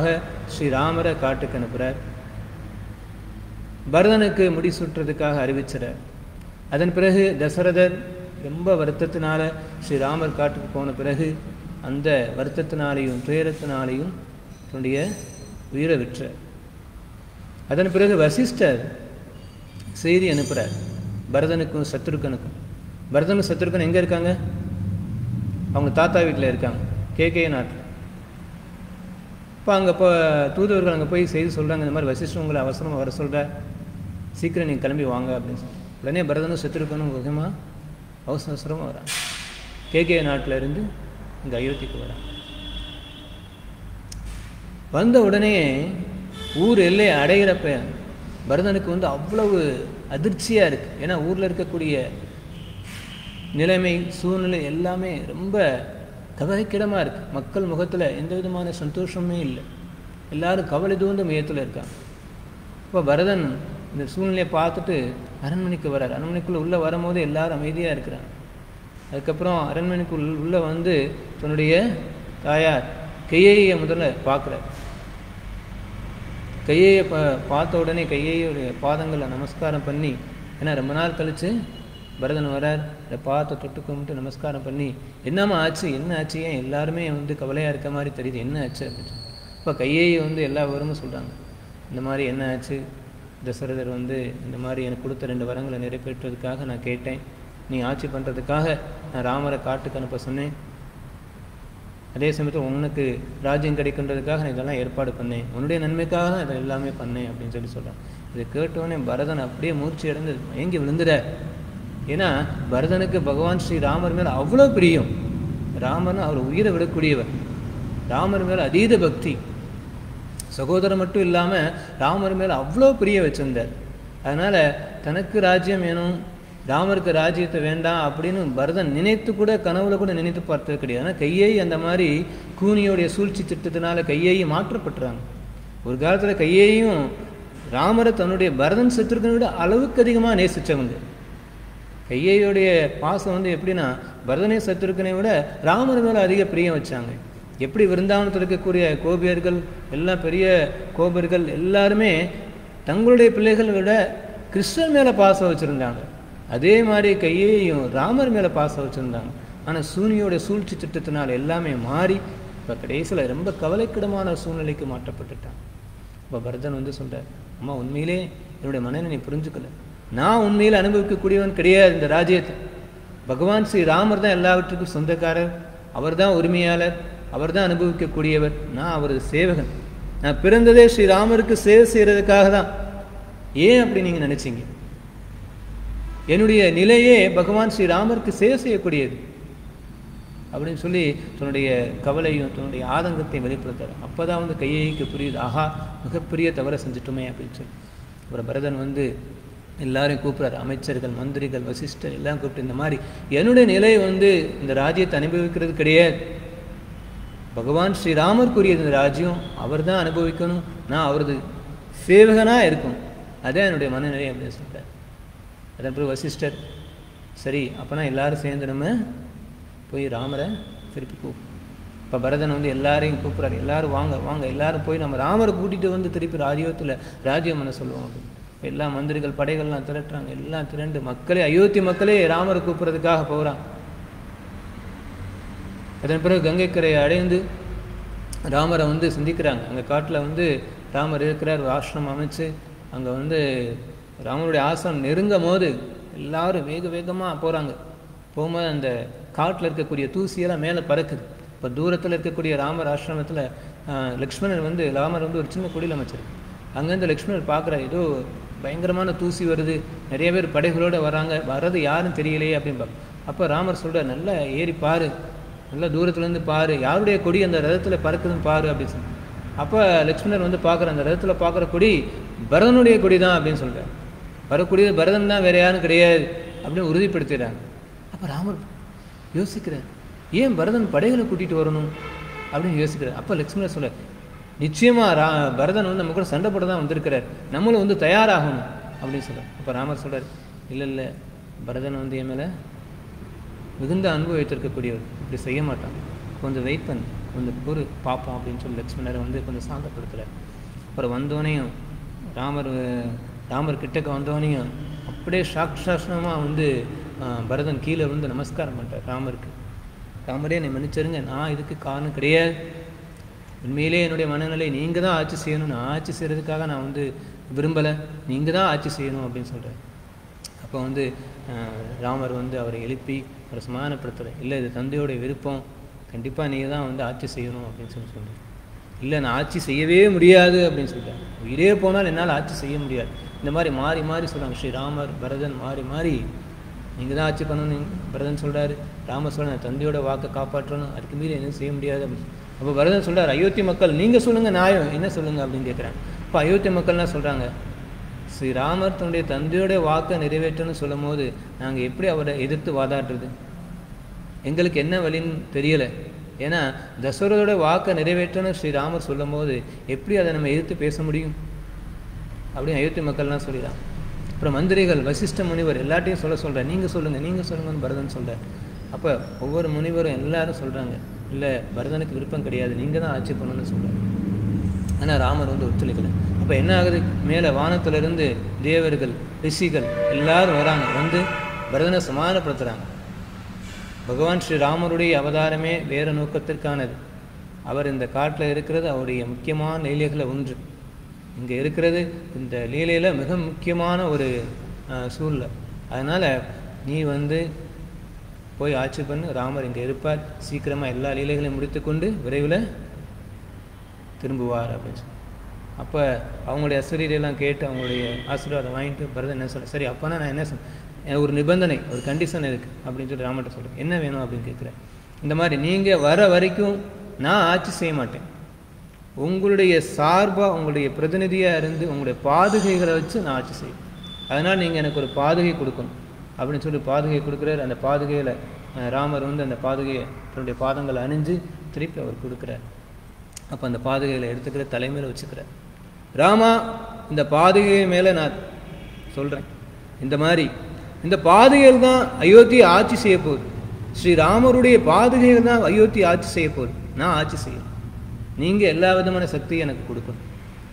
ஸ்ரீராமரை காட்டுக்கு அனுப்புகிறார். பரதனுக்கு முடி சுட்டுறதுக்காக அறிவிச்சார். அதன் பிறகு தசரதர் ரொம்ப வருத்தத்தினால ஸ்ரீராமர் காட்டுக்கு போன பிறகு அந்த வருத்தத்தினாலேயும் துயரத்தினாலேயும் தன்னுடைய உயிரை விற்றார். அதன் பிறகு வசிஷ்டர் செய்தி அனுப்புகிறார் பரதனுக்கும் சத்ருகனுக்கும். பரதனும் சத்ருகன் எங்கே இருக்காங்க? அவங்க தாத்தா வீட்டில் இருக்காங்க, கேகே நாட்டில். இப்போ அங்கே இப்போ தூதுவர்கள் அங்கே போய் செய்தி சொல்கிறாங்க, இந்த மாதிரி வசிஷ்டர் உங்களை அவசரமாக வர சொல்கிற, சீக்கிரம் நீங்கள் கிளம்பி வாங்க அப்படின்னு சொல்லி. உடனே பரதனும் சத்ருகனும் முக்கியமாக அவசரமாக வராங்க. கேகே நாட்டில் இருந்து இங்கே அயோத்திக்கு வராங்க. வந்த உடனே ஊர் எல்லையை அடைகிறப்ப பரதனுக்கு அவ்வளவு அதிர்ச்சியாக இருக்குது. ஏன்னா ஊரில் இருக்கக்கூடிய நிலைமை சூழ்நிலை எல்லாமே ரொம்ப கவலைக்கிடமாக இருக்குது. மக்கள் முகத்தில் எந்த விதமான சந்தோஷமே இல்லை, எல்லாரும் கவலை தூர்ந்த மையத்தில் இருக்காங்க. இப்போ பரதன் இந்த சூழ்நிலையை பார்த்துட்டு அரண்மனைக்கு வர்றார். அரண்மனைக்குள்ளே உள்ளே வரும்போது எல்லாரும் அமைதியாக இருக்கிறாங்க. அதுக்கப்புறம் அரண்மனைக்குள் உள்ளே வந்து தன்னுடைய தாயார் கையையை முதல்ல பார்க்குறார். கையையை பார்த்த உடனே கையையுடைய பாதங்களை நமஸ்காரம் பண்ணி, ஏன்னா ரொம்ப நாள் கழித்து பரதன் வரார், அதை பார்த்து தொட்டு கும்பிட்டு நமஸ்காரம் பண்ணி, என்னம்மா ஆச்சு, என்ன ஆச்சு, ஏன் எல்லாருமே கவலையாக இருக்க மாதிரி தெரியுது, என்ன ஆச்சு அப்படின்னு. இப்போ கையையை எல்லா விவரமும் சொல்கிறாங்க. இந்த மாதிரி என்ன ஆச்சு, தசரதர் இந்த மாதிரி எனக்கு கொடுத்த 2 வரங்களை நிறைவேற்றுறதுக்காக நான் கேட்டேன், நீ ஆட்சி பண்ணுறதுக்காக நான் ராமரை காட்டுக்கு அனுப்ப சொன்னேன், அதே சமயத்தில் உனக்கு ராஜ்யம் கிடைக்கின்றதுக்காக நான் இதெல்லாம் ஏற்பாடு பண்ணேன், உன்னுடைய நன்மைக்காக தான் இதை எல்லாமே பண்ணேன் அப்படின்னு சொல்கிறான். இதை கேட்டவுடனே பரதன் அப்படியே மூர்ச்சி அடைந்து ஏங்கி விழுந்துட. ஏன்னா பரதனுக்கு பகவான் ஸ்ரீராமர் மேலே அவ்வளோ பிரியம். ராமர்னு அவர் உயிரை விடக்கூடியவர், ராமர் மேலே அதீத பக்தி, சகோதரர் மட்டும் இல்லாமல் ராமர் மேலே அவ்வளோ பிரிய வச்சிருந்தார். அதனால் தனக்கு ராஜ்யம் வேணும், ராமருக்கு ராஜ்யத்தை வேண்டாம் அப்படின்னு பரதன் நினைத்து கூட கனவுல கூட நினைத்து பார்த்தது கிடையாது. ஆனால் கையை அந்த மாதிரி கூனியோடைய சூழ்ச்சி திட்டத்தினால கையையை மாற்றப்பட்டுறாங்க. ஒரு காலத்தில் கையையும் ராமரை தன்னுடைய பரதன் சத்ருகனை விட அளவுக்கு அதிகமாக நேசித்தவங்க. கையையுடைய பாசம் எப்படின்னா பரதனை சத்ருகனை விட ராமர் மேலே அதிக பிரியம் வச்சாங்க. எப்படி விருந்தாவனத்தில் இருக்கக்கூடிய கோபியர்கள் எல்லாம் பெரிய கோபர்கள் எல்லாருமே தங்களுடைய பிள்ளைகளை விட கிருஷ்ணன் மேலே பாசம் வச்சுருந்தாங்க, அதே மாதிரி கையையும் ராமர் மேலே பாசம் வச்சுருந்தாங்க. ஆனால் சூனியோட சூழ்ச்சி திட்டத்தினால் எல்லாமே மாறி இப்போ கடைசியில் ரொம்ப கவலைக்கிடமான சூழ்நிலைக்கு மாற்றப்பட்டுட்டான். இப்போ பரதன் சொல்கிறார், அம்மா உண்மையிலே என்னுடைய மனதை நீ புரிஞ்சுக்கல, நான் உண்மையில் அனுபவிக்கக்கூடியவன் கிடையாது இந்த ராஜ்யத்தை. பகவான் ஸ்ரீ ராமர் தான் எல்லாவற்றுக்கும் சொந்தக்காரர், அவர் தான் உரிமையாளர், அவர் தான் அனுபவிக்கக்கூடியவர், நான் அவரது சேவகன். நான் பிறந்ததே ஸ்ரீராமருக்கு சேவை செய்கிறதுக்காக தான். ஏன் அப்படி நீங்கள் நினச்சிங்க? என்னுடைய நிலையே பகவான் ஸ்ரீராமருக்கு சேவை செய்யக்கூடியது அப்படின்னு சொல்லி தன்னுடைய கவலையும் தன்னுடைய ஆதங்கத்தையும் வெளிப்படுத்தார். அப்போ தான் கையைக்கு புரியுது, ஆஹா மிகப்பெரிய தவறை செஞ்சுட்டோமே அப்படின்னு சொல்லி. அப்புறம் பரதன் எல்லாரையும் கூப்பிட்றாரு, அமைச்சர்கள், மந்திரிகள், வசிஷ்டர் எல்லாம் கூப்பிட்டு, இந்த மாதிரி என்னுடைய நிலை இந்த ராஜ்யத்தை அனுபவிக்கிறது கிடையாது, பகவான் ஸ்ரீராமருக்குரியது இந்த ராஜ்யம், அவர் தான் அனுபவிக்கணும், நான் அவரது சேவகனாக இருக்கணும், அதான் என்னுடைய மனநிலை அப்படின்னு சொல்கிறார். அதன் பிறகு வசிஷ்டர், சரி அப்போனா எல்லாரும் சேர்ந்து நம்ம போய் ராமரை திருப்பி கூப்பிடும். இப்போ பரதன் எல்லாரையும் கூப்பிட்றாரு, எல்லாரும் வாங்க வாங்க, எல்லாரும் போய் நம்ம ராமரை கூட்டிகிட்டு திருப்பி ராஜ்யத்தில் ராஜ்யம் பண்ண சொல்லுவாங்க. எல்லா மந்திரிகள் படைகள்லாம் திரட்டுறாங்க, எல்லாம் திரண்டு மக்களே, அயோத்தி மக்களே ராமரை கூப்பிட்றதுக்காக போகிறாங்க. அதன் பிறகு கங்கைக்கரையை அடைந்து ராமரை சந்திக்கிறாங்க. அங்கே காட்டில் ராமர் இருக்கிறார், ஆசிரமம் அமைச்சு அங்கே ராமருடைய ஆசிரமம் நெருங்கும் போது எல்லாரும் வேக வேகமாக போகிறாங்க. போகும்போது அந்த காட்டில் இருக்கக்கூடிய தூசியெல்லாம் மேலே பறக்குது. இப்போ தூரத்தில் இருக்கக்கூடிய ராமர் ஆசிரமத்தில் லக்ஷ்மணர் ராமர் ஒரு சின்ன குடியில் அமைச்சிருக்கு. அங்கேருந்து லக்ஷ்மணர் பார்க்குறாரு, ஏதோ பயங்கரமான தூசி வருது, நிறைய பேர் படைகளோடு வராங்க, வர்றது யாரும் தெரியலையே அப்படின்னு பார்க்க. அப்போ ராமர் சொல்கிறார், நல்லா ஏறி பாரு, நல்லா தூரத்துலேருந்து பாரு, யாருடைய கொடி அந்த ரதத்தில் பறக்குதுன்னு பாரு அப்படின்னு சொல்லி. அப்போ லக்ஷ்மணர் பார்க்குற அந்த ரதத்தில் பார்க்குற கொடி பரதனுடைய கொடி தான் அப்படின்னு சொல்கிறார். வரக்கூடிய பரதன் தான், வேறு யாரும் கிடையாது அப்படின்னு உறுதிப்படுத்துகிறாங்க. அப்போ ராமர் யோசிக்கிறார், ஏன் பரதன் படைகளை கூட்டிகிட்டு வரணும் அப்படின்னு யோசிக்கிறார். அப்போ லக்ஷ்மணர் சொல்கிறார், நிச்சயமாக பரதன் நம்ம கூட சண்டை போட தான் வந்திருக்கிறார், நம்மளும் தயாராகணும் அப்படின்னு சொல்கிறார். அப்போ ராமர் சொல்கிறார், இல்லை இல்லை, பரதன் என் மேலே மிகுந்த அன்பு வைத்திருக்கக்கூடியவர், இப்படி செய்ய மாட்டான், கொஞ்சம் வெயிட் பண்ணு, கொஞ்சம் பொறு பார்ப்போம் அப்படின்னு சொல்லி லக்ஷ்மணரை வந்து கொஞ்சம் சாந்தப்படுத்துகிறார். அப்புறம் வந்தோடனையும் ராமர் கிட்டக்க வந்தோடனையும் அப்படியே சாட்சாசனமாக வந்து பரதன் கீழே வந்து நமஸ்காரம் பண்ணுறார் ராமருக்கு. ராமரே என்னை மன்னிச்சிருங்க, நான் இதுக்கு காரணம் கிடையாது. உண்மையிலே என்னுடைய மனநிலை நீங்கள் தான் ஆட்சி செய்யணும், நான் ஆட்சி செய்கிறதுக்காக நான் வந்து விரும்பலை, நீங்கள் தான் ஆட்சி செய்யணும் அப்படின்னு சொல்கிறார். அப்போ வந்து ராமர் வந்து அவரை எழுப்பி அவரை சமாதானப்படுத்துகிறார். இல்லை, இது தந்தையோடைய விருப்பம், கண்டிப்பாக நீங்கள் தான் வந்து ஆட்சி செய்யணும் அப்படின்னு சொல்கிறார். இல்லை, நான் ஆட்சி செய்யவே முடியாது அப்படின்னு சொல்லிட்டார். உயிரே போனால் என்னால் ஆட்சி செய்ய முடியாது. இந்த மாதிரி மாறி மாறி சொல்கிறாங்க. ஸ்ரீராமர் பரதன் மாறி மாறி நீங்கள் தான் ஆட்சி பண்ணணும் பரதன் சொல்கிறாரு. ராமர் சொல்கிறார் தந்தையோட வாக்கை காப்பாற்றணும், அதுக்கு மீறி என்ன செய்ய முடியாது அப்படின்னு. அப்போ பரதன் சொல்கிறார், அயோத்தி மக்கள் நீங்கள் சொல்லுங்கள், நியாயம் என்ன சொல்லுங்கள் அப்படின்னு கேட்குறாங்க. இப்போ அயோத்தி மக்கள்லாம் சொல்கிறாங்க, ஸ்ரீராமர் தன்னுடைய தந்தையோட வாக்கை நிறைவேற்றணும்னு சொல்லும் போது நாங்கள் எப்படி அவரை எதிர்த்து வாதாடுறது? எங்களுக்கு என்ன வழின்னு தெரியலை. ஏன்னா தசரதோட வாக்கை நிறைவேற்றணும் ஸ்ரீராமர் சொல்லும் போது எப்படி அதை நம்ம எதிர்த்து பேச முடியும் அப்படின்னு அயோத்தி மக்கள்லாம் சொல்லிடலாம். அப்புறம் மந்திரிகள் வசிஷ்ட முனிவர் எல்லாத்தையும் சொல்கிறார், நீங்கள் சொல்லுங்கன்னு பரதன் சொல்கிறார். அப்போ ஒவ்வொரு முனிவரும் எல்லாரும் சொல்கிறாங்க, இல்லை பரதனுக்கு விருப்பம் கிடையாது, நீங்கள் தான் ஆட்சி பண்ணணும்னு சொல்கிறார். ஆனால் ராமர் வந்து ஒத்துழைக்கலை. அப்போ என்ன ஆகுது, மேலே வானத்திலிருந்து தேவர்கள் ரிஷிகள் எல்லாரும் வராங்க, வந்து பரதனை சமாதானப்படுத்துகிறாங்க. பகவான் ஸ்ரீராமருடைய அவதாரமே வேறு நோக்கத்திற்கானது. அவர் இந்த காட்டில் இருக்கிறது அவருடைய முக்கியமான லீலைகளை ஒன்று. இங்கே இருக்கிறது இந்த லீலையில் மிக முக்கியமான ஒரு சூழ்நிலை. அதனால் நீ வந்து போய் ஆட்சி பண்ணு, ராமர் இங்கே இருப்பார், சீக்கிரமாக எல்லா லீலைகளையும் முடித்துக்கொண்டு விரைவில் திரும்புவார் அப்படின்னு சொல்லி. அப்போ அவங்களுடைய அசரீரெல்லாம் கேட்டு அவங்களுடைய ஆசீர்வாதம் வாங்கிட்டு பரதன் என்ன சொல்ல, சரி அப்போனா நான் என்ன சொன்னேன், ஒரு நிபந்தனை, ஒரு கண்டிஷன் இருக்குது அப்படின்னு சொல்லி ராமர்கிட்ட சொல்கிறேன். என்ன வேணும் அப்படின்னு கேட்குறேன். இந்த மாதிரி நீங்கள் வர வரைக்கும் நான் ஆட்சி செய்ய மாட்டேன், உங்களுடைய சார்பாக உங்களுடைய பிரதிநிதியாக இருந்து உங்களுடைய பாதுகைகளை வச்சு நான் ஆட்சி செய்வேன். அதனால் நீங்கள் எனக்கு ஒரு பாதுகை கொடுக்கணும் அப்படின்னு சொல்லி பாதுகை கொடுக்குறாரு. அந்த பாதுகையில் ராமர் வந்து அந்த பாதுகையை தன்னுடைய பாதங்களை அணிஞ்சு திருப்பி அவர் கொடுக்குறார். அப்போ அந்த பாதுகைகளை எடுத்துக்கிற தலைமையில் வச்சுக்கிறார். ராமா, இந்த பாதுகை மேலே நான் சொல்கிறேன், இந்த மாதிரி இந்த பாதுகைகள் தான் அயோத்தியை ஆட்சி செய்ய போகுது. ஸ்ரீராமருடைய பாதுகைகள் தான் அயோத்தியை ஆட்சி செய்ய போகுது. நான் ஆட்சி செய்யணும், நீங்கள் எல்லா விதமான சக்தியும் எனக்கு கொடுக்கணும்.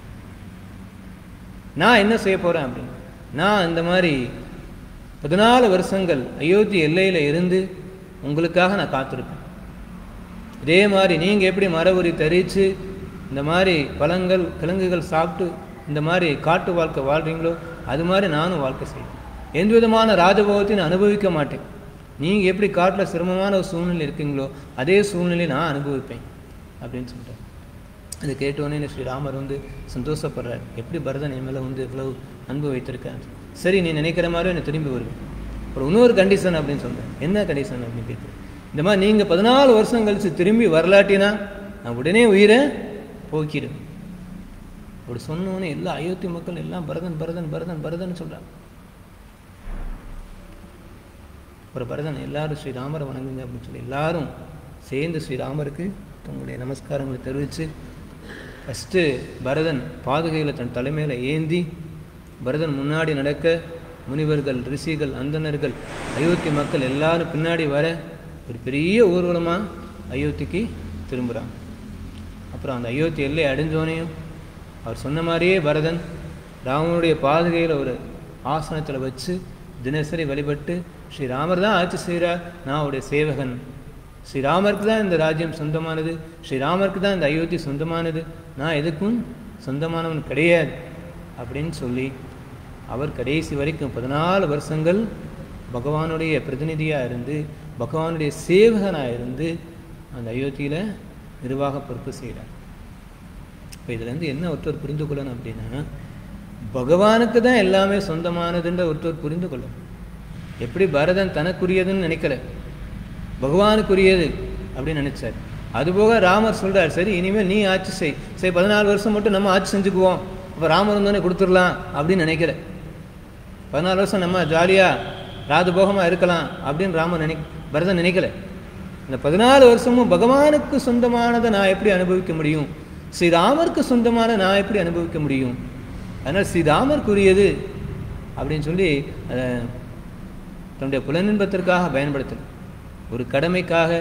நான் என்ன செய்ய போகிறேன் அப்படின்னு, நான் இந்த மாதிரி 14 வருஷங்கள் அயோத்தி எல்லையில் இருந்து உங்களுக்காக நான் காத்திருப்பேன். இதே மாதிரி நீங்கள் எப்படி மர உரி தரித்து இந்த மாதிரி பழங்கள் கிழங்குகள் சாப்பிட்டு இந்த மாதிரி காட்டு வாழ்க்கை வாழ்கிறீங்களோ அது மாதிரி நானும் வாழ்க்கை செய்வேன். எந்த விதமான ராஜபோகத்தையும் நான் அனுபவிக்க மாட்டேன். நீங்கள் எப்படி காட்டில் சிரமமான ஒரு சூழ்நிலை இருக்கீங்களோ அதே சூழ்நிலையை நான் அனுபவிப்பேன் அப்படின்னு சொல்கிறேன். அதை கேட்டோன்னே ஸ்ரீராமர் வந்து சந்தோஷப்படுறார். எப்படி பரதன் என் மேலே வந்து இவ்வளவு அன்பு வைத்திருக்காரு. சரி, நீ நினைக்கிற மாதிரி என்னை திரும்பி வருவேன். அப்புறம் இன்னொரு கண்டிஷன் அப்படின்னு சொல்கிறேன். என்ன கண்டிஷன் அப்படின்னு கேட்குறேன். இந்த மாதிரி நீங்கள் 14 வருஷம் கழித்து திரும்பி வரலாட்டினா நான் உடனே உயிரை போக்கிடுவேன். அப்படி சொன்னோன்னே எல்லா அயோத்தி மக்கள் எல்லாம் பரதன் பரதன் பரதன் பரதன் சொல்கிறாங்க. அப்புறம் பரதன் எல்லாரும் ஸ்ரீராமரை வணங்குங்க அப்படின்னு சொல்லி எல்லாரும் சேர்ந்து ஸ்ரீராமருக்கு தங்களுடைய நமஸ்காரங்களை தெரிவித்து ஃபஸ்ட்டு பரதன் பாதுகையில் தன் தலைமையில் ஏந்தி பரதன் முன்னாடி நடக்க முனிவர்கள் ரிஷிகள் அந்தணர்கள் அயோத்தி மக்கள் எல்லாரும் பின்னாடி வர ஒரு பெரிய ஊர்வலமாக அயோத்திக்கு திரும்புகிறாங்க. அப்புறம் அந்த அயோத்தி எல்லை அடைஞ்சோனையும் அவர் சொன்ன மாதிரியே பரதன் ராமனுடைய பாதுகையில் ஒரு ஆசனத்தில் வச்சு தினசரி வழிபட்டு ஸ்ரீராமர் தான் ஆட்சி செய்கிறார், நான் அவருடைய சேவகன், ஸ்ரீராமருக்கு தான் இந்த ராஜ்யம் சொந்தமானது, ஸ்ரீராமருக்கு தான் இந்த அயோத்தி சொந்தமானது, நான் எதுக்கும் சொந்தமானவன் கிடையாது அப்படின்னு சொல்லி அவர் கடைசி வரைக்கும் 14 வருஷங்கள் பகவானுடைய பிரதிநிதியாக இருந்து பகவானுடைய சேவகனாக இருந்து அந்த அயோத்தியில் நிர்வாக பொறுப்பு செய்கிறார். இப்போ இதுலேருந்து என்ன ஒருத்தர் புரிந்து கொள்ளணும் அப்படின்னா, பகவானுக்கு தான் எல்லாமே சொந்தமானதுன்ற ஒருத்தர் புரிந்து கொள்ளணும். எப்படி பரதன் தனக்குரியதுன்னு நினைக்கல, பகவானுக்குரியது அப்படின்னு நினைச்சார். அதுபோக ராமர் சொல்கிறார், சரி இனிமேல் நீ ஆட்சி செய், சரி 14 வருஷம் மட்டும் நம்ம ஆட்சி செஞ்சுக்குவோம், அப்போ ராமர் வந்தோடனே கொடுத்துடலாம் அப்படின்னு நினைக்கல. 14 வருஷம் நம்ம ஜாலியாக ராஜபோகமாக இருக்கலாம் அப்படின்னு பரதன் நினைக்கல. இந்த 14 வருஷமும் பகவானுக்கு சொந்தமானதை நான் எப்படி அனுபவிக்க முடியும், ஸ்ரீராமருக்கு சொந்தமான நான் எப்படி அனுபவிக்க முடியும், அதனால் ஸ்ரீராமருக்குரியது அப்படின்னு சொல்லி அதை தன்னுடைய புலனின்பத்திற்காக பயன்படுத்தணும். ஒரு கடமைக்காக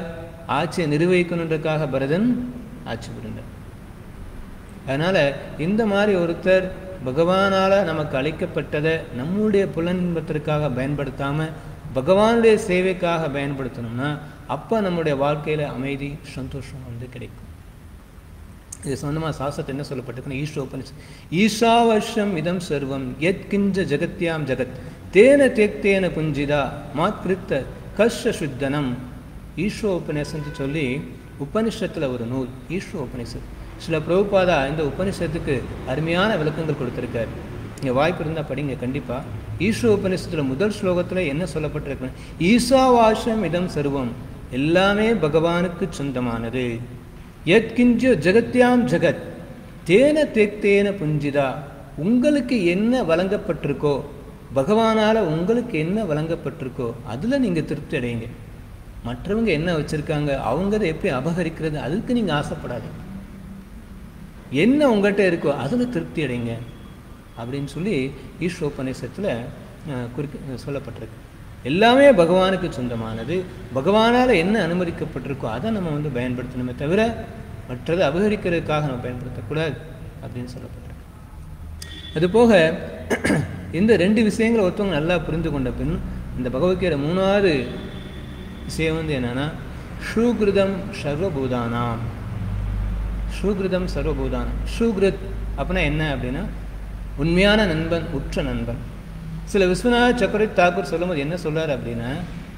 ஆட்சியை நிர்வகிக்கணுன்றதுக்காக பரதன் ஆட்சி புரிந்தார். அதனால் இந்த மாதிரி ஒருத்தர் பகவானால் நமக்கு அளிக்கப்பட்டதை நம்முடைய புலன்பத்திற்காக பயன்படுத்தாமல் பகவானுடைய சேவைக்காக பயன்படுத்தணும்னா அப்போ நம்முடைய வாழ்க்கையில் அமைதி சந்தோஷம் கிடைக்கும். இது சொந்தமாக சாஸ்திரத்தை என்ன சொல்லப்பட்டிருக்குன்னா ஈஸ்வரோபனிஷத் ஈஷாவர்ஷம் இதம் சர்வம் யத் கிஞ்ச ஜகத்யாம் ஜகத் தேன தேக்தேன புஞ்சிதா மாத்கிருத்த கர்ஷ சுத்தனம். ஈஸ்வரோபனிஷத்து சொல்லி உபனிஷத்தில் ஒரு நூல் ஈஸ்வரோபனிஷத். சில பிரபுபாதா இந்த உபனிஷத்துக்கு அருமையான விளக்கங்கள் கொடுத்துருக்காரு. நீங்கள் வாய்ப்பு இருந்தால் படிங்க கண்டிப்பாக. ஈஸ்வர உபனிஷத்தில் முதல் ஸ்லோகத்தில் என்ன சொல்லப்பட்டிருக்கு? ஈசாவாசம் இதம் சர்வம், எல்லாமே பகவானுக்கு சொந்தமானது. யத்கிஞ்ச ஜகத்யாம் ஜகத் தேன தேக்தேன புஞ்சிதா, உங்களுக்கு என்ன வழங்கப்பட்டிருக்கோ, பகவானால் உங்களுக்கு என்ன வழங்கப்பட்டிருக்கோ அதில் நீங்கள் திருப்தி அடையுங்க. மற்றவங்க என்ன வச்சுருக்காங்க அவங்க அதை எப்படி அபகரிக்கிறது அதுக்கு நீங்கள் ஆசைப்படாதீங்க. என்ன உங்கள்கிட்ட இருக்கோ அதில் திருப்தி அடைங்க அப்படின்னு சொல்லி ஈஸ்வரோபனிஷத்தில் சொல்லப்பட்டிருக்கு. எல்லாமே பகவானுக்கு சொந்தமானது. பகவானால் என்ன அனுமதிக்கப்பட்டிருக்கோ அதை நம்ம பயன்படுத்தணுமே தவிர மற்றதை அபகரிக்கிறதுக்காக நம்ம பயன்படுத்தக்கூடாது அப்படின்னு சொல்லப்பட்டிருக்கு. அதுபோக இந்த ரெண்டு விஷயங்களை ஒருத்தவங்க நல்லா புரிந்து கொண்ட பின் இந்த பகவத்கீதை மூணாவது விஷயம் என்னன்னா ஸ்ரூகிருதம் சர்வபூதானாம். ஸ்ரூகிருதம் சர்வபூதானம். ஸ்ரூகிருத் அப்படின்னா என்ன அப்படின்னா உண்மையான நண்பன், உற்ற நண்பன். சில விஸ்வநாத் சக்கரவர்த்தி தாக்கூர் சொல்லும்போது என்ன சொல்றாரு அப்படின்னா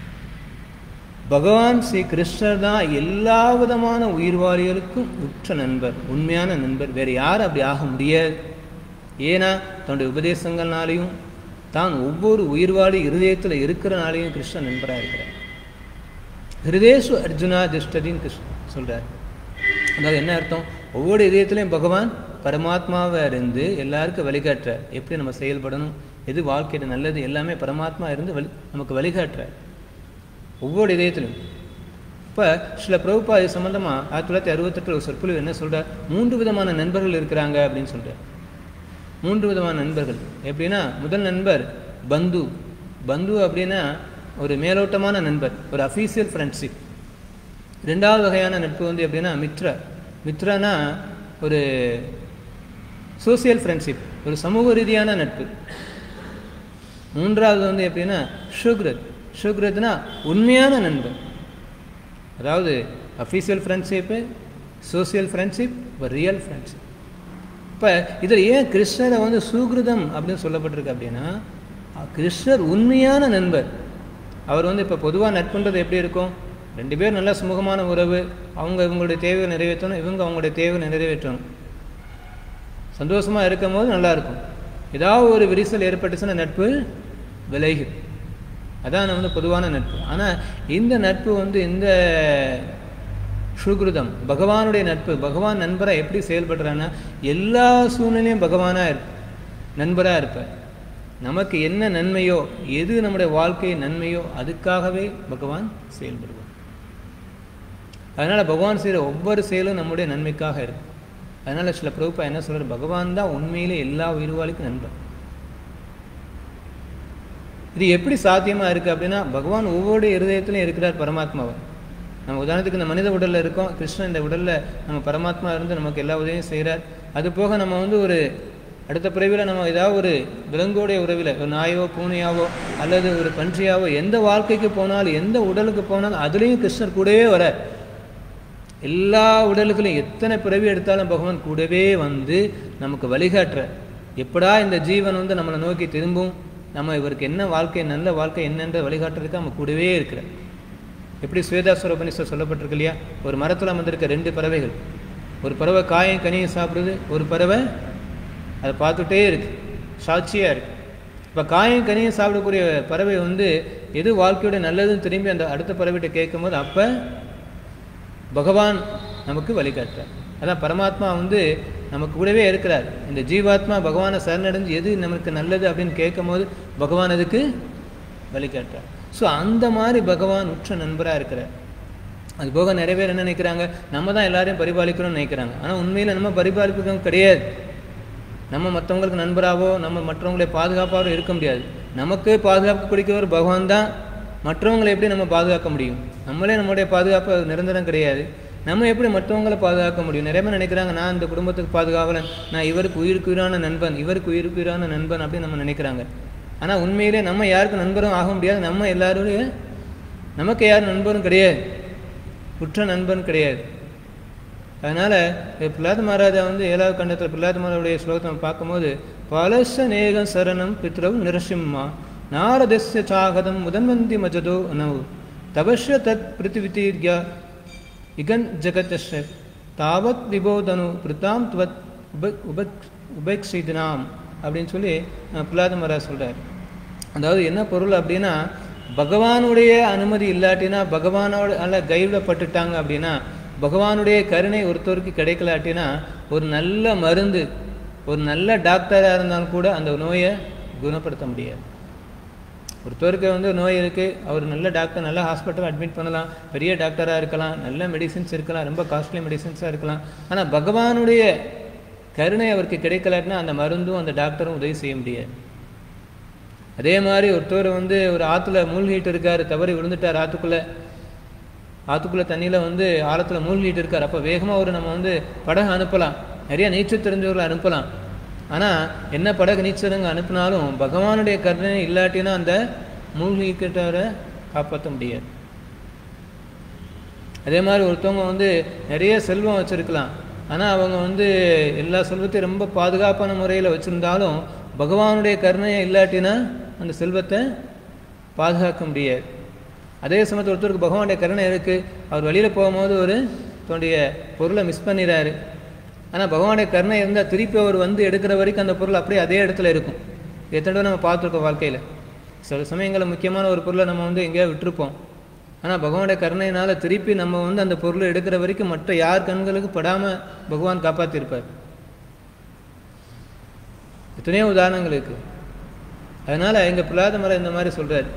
பகவான் ஸ்ரீ கிருஷ்ணர் தான் எல்லா விதமான உயிர்வாளிகளுக்கும் உற்ற நண்பர், உண்மையான நண்பர். வேறு யாரும் அப்படி ஆக முடியாது. ஏன்னா தன்னுடைய உபதேசங்கள்னாலையும் தான் ஒவ்வொரு உயிர்வாளி இருதயத்தில் இருக்கிறனாலையும் கிருஷ்ண நண்பராக இருக்கிறார். ஹிருதேஷு அர்ஜுனா திஷ்டதின்னு கிருஷ்ணன் சொல்றார். அதாவது என்ன அர்த்தம்? ஒவ்வொரு இதயத்திலையும் பகவான் பரமாத்மாவை இருந்து எல்லாருக்கும் வழிகாட்டுறார். எப்படி நம்ம செயல்படணும், எது வாழ்க்கையில் நல்லது, எல்லாமே பரமாத்மா இருந்து நமக்கு வழிகாட்டுறார் ஒவ்வொரு இதயத்திலும். இப்போ சில பிரபுபா இது சம்பந்தமாக 1968 ஒரு சொற்பொழிவு என்ன சொல்கிறார்? 3 விதமான நண்பர்கள் இருக்கிறாங்க அப்படின்னு சொல்கிறார். 3 விதமான நண்பர்கள் எப்படின்னா, முதல் நண்பர் பந்து. பந்து அப்படின்னா ஒரு மேலோட்டமான நண்பர், ஒரு அஃபீஷியல் ஃப்ரெண்ட்ஷிப். ரெண்டாவது வகையான நட்பு எப்படின்னா மித்ரா. மித்ரானா ஒரு சோசியல் ஃப்ரெண்ட்ஷிப், ஒரு சமூக ரீதியான நட்பு. மூன்றாவது எப்படின்னா சுக்ரத். சுக்ரத்னா உண்மையான நண்பர். அதாவது official friendship, social friendship, real friendship. இப்போ இதில் ஏன் கிருஷ்ணரை சுகிருதம் அப்படின்னு சொல்லப்பட்டிருக்கு அப்படின்னா கிருஷ்ணர் உண்மையான நண்பர். அவர் இப்போ பொதுவாக நட்புன்றது எப்படி இருக்கும்? 2 பேர் நல்லா சுமூகமான உறவு, அவங்க இவங்களுடைய தேவையை நிறைவேற்றணும், இவங்க அவங்களுடைய தேவையை நிறைவேற்றணும், சந்தோஷமாக இருக்கும் போது நல்லாயிருக்கும். ஏதாவது ஒரு விரிசல் ஏற்பட்டுச்சுன்னா நட்பு விலகி. அதான் பொதுவான நட்பு. ஆனால் இந்த நட்பு இந்த சுகிருதம் பகவானுடைய நட்பு. பகவான் நண்பராக எப்படி செயல்படுறான்னா எல்லா சூழ்நிலையும் பகவானாக நண்பராக இருப்பார். நமக்கு என்ன நன்மையோ, எது நம்முடைய வாழ்க்கை நன்மையோ அதுக்காகவே பகவான் செயல்படுவார். அதனால் பகவான் செய்கிற ஒவ்வொரு செயலும் நம்முடைய நன்மைக்காக இருக்கும். அதனால் சில பிரபுப்பா என்ன சொல்கிறார்? பகவான் தான் உண்மையிலே எல்லா உயிர்வாளிக்கும் நண்பர். இது எப்படி சாத்தியமாக இருக்குது அப்படின்னா பகவான் ஒவ்வொரு இருதயத்திலையும் இருக்கிறார் பரமாத்மாவை. நம்ம உதாரணத்துக்கு இந்த மனித உடலில் இருக்கோம், கிருஷ்ணன் இந்த உடலில் நம்ம பரமாத்மா இருந்து நமக்கு எல்லா உதவியும் செய்கிறார். அது போக நம்ம ஒரு அடுத்த பிறவியில் நம்ம ஏதாவது ஒரு விலங்கோடைய உறவில், ஒரு நாயோ பூனையாவோ அல்லது ஒரு பன்றியாவோ எந்த வாழ்க்கைக்கு போனாலும் எந்த உடலுக்கு போனாலும் அதுலேயும் கிருஷ்ணர் கூடவே வரார். எல்லா உடலுக்குலையும் எத்தனை பிறவி எடுத்தாலும் பகவான் கூடவே நமக்கு வழிகாட்டுறார். எப்படா இந்த ஜீவன் நம்மளை நோக்கி திரும்பும், நம்ம இவருக்கு என்ன வாழ்க்கை, நல்ல வாழ்க்கை என்னன்ற வழிகாட்டுறதுக்கு நம்ம கூடவே இருக்கிறார். எப்படி ஸ்வேதாஸ்வர உபனிஷத்தில் சொல்லப்பட்டிருக்கு இல்லையா? ஒரு மரத்தில் அமர்ந்திருக்க 2 பறவைகள். ஒரு பறவை காயும் கனியும் சாப்பிடுது, ஒரு பறவை அதை பார்த்துட்டே இருக்கு, சாட்சியாக இருக்கு. இப்போ காயும் கனியும் சாப்பிடக்கூடிய பறவை எது வாழ்க்கையோட நல்லதுன்னு திரும்பி அந்த அடுத்த பறவைகிட்ட கேட்கும் போது அப்போ பகவான் நமக்கு வழிகாட்டுறார். அதான் பரமாத்மா நமக்கு கூடவே இருக்கிறார். இந்த ஜீவாத்மா பகவானை சரணடைஞ்சு எது நமக்கு நல்லது அப்படின்னு கேட்கும் போது பகவான் அதுக்கு வழிகாட்டுறார். ஸோ அந்த மாதிரி பகவான் உற்ற நண்பராக இருக்கிறார். அது போக நிறைய பேர் என்ன நினைக்கிறாங்க, நம்ம தான் எல்லாரையும் பரிபாலிக்கணும்னு நினைக்கிறாங்க. ஆனால் உண்மையில் நம்ம பரிபாலிப்பும் கிடையாது. நம்ம மற்றவங்களுக்கு நண்பராகவோ நம்ம மற்றவங்களை பாதுகாப்பாகவோ இருக்க முடியாது. நமக்கு பாதுகாப்பு கொடுக்கிறவர் பகவான் தான். மற்றவங்களை எப்படி நம்ம பாதுகாக்க முடியும்? நம்மளே நம்மளுடைய பாதுகாப்பு நிரந்தரம் கிடையாது. நம்ம எப்படி மற்றவங்களை பாதுகாக்க முடியும்? நிறைய பேர் நினைக்கிறாங்க, நான் இந்த குடும்பத்துக்கு பாதுகாவலன், நான் இவருக்கு உயிருக்கு உயிரான நண்பன், இவருக்கு உயிருக்கு உயிரான நண்பன் அப்படின்னு நம்ம நினைக்கிறாங்க. ஆனால் உண்மையிலே நம்ம யாருக்கும் நண்பரும் ஆக முடியாது. நம்ம எல்லாருடைய நமக்கு யாரும் நண்பரும் கிடையாது, குற்ற நண்பன் கிடையாது. அதனால் பிரஹ்லாத் மகாராஜா வந்து 7வது கண்டத்தில் பிரஹ்லாத் மகாராஜுடைய ஸ்லோகத்தை நம்ம பார்க்கும்போது, பலச நேகம் சரணம் பித்ரவ் நிரசிம்மா நாரதஸ்ய சாகதம் முதன்வந்தி மஜதோ நவ் தபஸ்ய தத் பிருத்திவிதீர்யா இகன் ஜகத்ஷ தாவத் விபோதனு பிருத்தாம் துவத் உபேக்ஷிதனாம் அப்படின்னு சொல்லி பிரஹ்லாத் மகாராஜ் சொல்கிறார். அதாவது என்ன பொருள் அப்படின்னா, பகவானுடைய அனுமதி இல்லாட்டினா, பகவானோட அல்ல கைவிடப்பட்டுட்டாங்க அப்படின்னா, பகவானுடைய கருணை ஒருத்தருக்கு கிடைக்கலாட்டினா, ஒரு நல்ல மருந்து, ஒரு நல்ல டாக்டராக இருந்தாலும் கூட அந்த நோயை குணப்படுத்த முடியாது. ஒருத்தருக்கு வந்து நோய் இருக்குது, அவர் நல்ல டாக்டர், நல்ல ஹாஸ்பிட்டல் அட்மிட் பண்ணலாம், பெரிய டாக்டராக இருக்கலாம், நல்ல மெடிசின்ஸ் இருக்கலாம், ரொம்ப காஸ்ட்லி மெடிசின்ஸாக இருக்கலாம். ஆனால் பகவானுடைய கருணை அவருக்கு கிடைக்கலாட்டினா அந்த மருந்தும் அந்த டாக்டரும் உதவி செய்ய முடியாது. அதே மாதிரி ஒருத்தர் வந்து ஒரு ஆற்றுல மூழ்கிட்டு இருக்கார், தவறி விழுந்துட்டார் ஆற்றுக்குள்ளே தண்ணியில் வந்து ஆழத்தில் மூழ்கிட்டு இருக்கார். அப்போ வேகமாக ஒரு நம்ம வந்து படகு அனுப்பலாம், நிறைய நீச்சல் தெரிஞ்சவர்களை அனுப்பலாம். ஆனால் என்ன படகு நீச்சலுங்க அனுப்பினாலும் பகவானுடைய கருணை இல்லாட்டினா அந்த மூழ்கிக்கிட்டவரை காப்பாற்ற முடியாது. அதே மாதிரி ஒருத்தவங்க வந்து நிறைய செல்வம் வச்சுருக்கலாம், ஆனால் அவங்க வந்து எல்லா செல்வத்தையும் ரொம்ப பாதுகாப்பான முறையில் வச்சுருந்தாலும் பகவானுடைய கருணையை இல்லாட்டினா அந்த செல்வத்தை பாதுகாக்க முடியாது. அதே சமயத்தில் ஒருத்தருக்கு பகவானுடைய கருணை இருக்குது, அவர் வெளியில் போகும்போது ஒரு தன்னுடைய பொருளை மிஸ் பண்ணிடுறாரு. ஆனால் பகவானுடைய கருணை இருந்தால் திருப்பி அவர் வந்து எடுக்கிற வரைக்கும் அந்த பொருள் அப்படியே அதே இடத்துல இருக்கும். எத்தனை நம்ம பார்த்துருக்கோம் வாழ்க்கையில். சில சமயங்களில் முக்கியமான ஒரு பொருளை நம்ம வந்து எங்கேயாவது விட்டுருப்போம், ஆனால் பகவானுடைய கருணையினால் திருப்பி நம்ம வந்து அந்த பொருளை எடுக்கிற வரைக்கும் மற்ற யார் கண்களுக்கு படாமல் பகவான் காப்பாற்றிருப்பார். எத்தனையோ உதாரணங்கள் இருக்குது. அதனால் எங்கள் பிரஹ்லாத் மகாராஜ் இந்த மாதிரி சொல்கிறார்,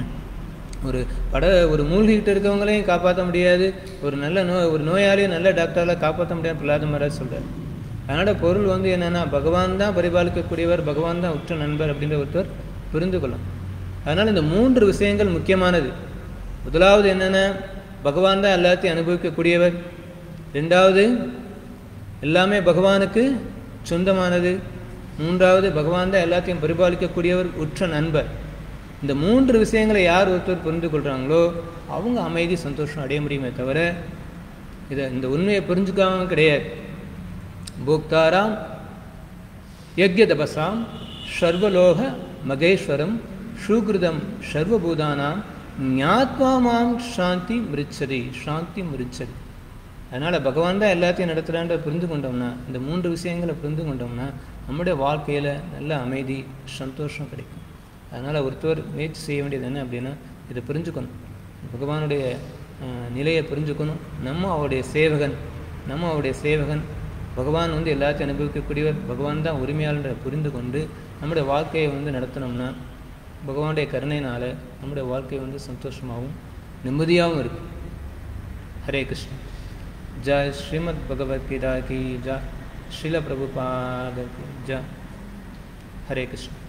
ஒரு மூழ்கிட்டு இருக்கவங்களையும் காப்பாற்ற முடியாது, ஒரு நோயாளியும் நல்ல டாக்டரால் காப்பாற்ற முடியாது பிரஹ்லாத் மகாராஜ் சொல்கிறார். அதனால் பொருள் வந்து என்னென்னா, பகவான் தான் பரிபாலிக்கக்கூடியவர், பகவான் தான் உற்ற நண்பர் அப்படின்ற ஒருத்தர் புரிந்து கொள்ளலாம். அதனால் இந்த 3 விஷயங்கள் முக்கியமானது. முதலாவது என்னென்னா, பகவான் தான் எல்லாத்தையும் அனுபவிக்கக்கூடியவர். 2வது எல்லாமே பகவானுக்கு சொந்தமானது. 3வது பகவான் தான் எல்லாத்தையும் பரிபாலிக்கக்கூடியவர், உற்ற நண்பர். இந்த 3 விஷயங்களை யார் ஒருத்தர் புரிந்து கொள்கிறாங்களோ அவங்க அமைதி சந்தோஷம் அடைய முடியுமே தவிர இந்த உண்மையை புரிஞ்சுக்காம கிடையாது. போக்தாராம் யக்ய தபசாம் சர்வலோக மகேஸ்வரம் சுகிருதம் சர்வபூதானாம் ஞாத்வா மாம் சாந்தி மிருச்சதி. அதனால் பகவான் தான் எல்லாத்தையும் நடத்துகிறான்ற புரிந்து கொண்டோம்னா, இந்த 3 விஷயங்களை புரிந்து கொண்டோம்னா நம்முடைய வாழ்க்கையில் நல்ல அமைதி சந்தோஷம் கிடைக்கும். அதனால் ஒருத்தர் முயற்சி செய்ய வேண்டியது என்ன அப்படின்னா, இதை புரிஞ்சுக்கணும், பகவானுடைய நிலையை புரிஞ்சுக்கணும். நம்ம அவருடைய சேவகன், பகவான் வந்து எல்லாத்தையும் அனுபவிக்கக்கூடியவர், பகவான் தான் உரிமையாளரை புரிந்து கொண்டு நம்முடைய வாழ்க்கையை வந்து நடத்தினோம்னா பகவானுடைய கருணையினால் நம்முடைய வாழ்க்கை வந்து சந்தோஷமாகவும் நிம்மதியாகவும் இருக்கும். ஹரே கிருஷ்ணா. ஜெய் ஸ்ரீமத் பகவத்கீதா கி ஜெய், ஸ்ரீல பிரபுபாத கி ஜெய். ஹரே கிருஷ்ணா.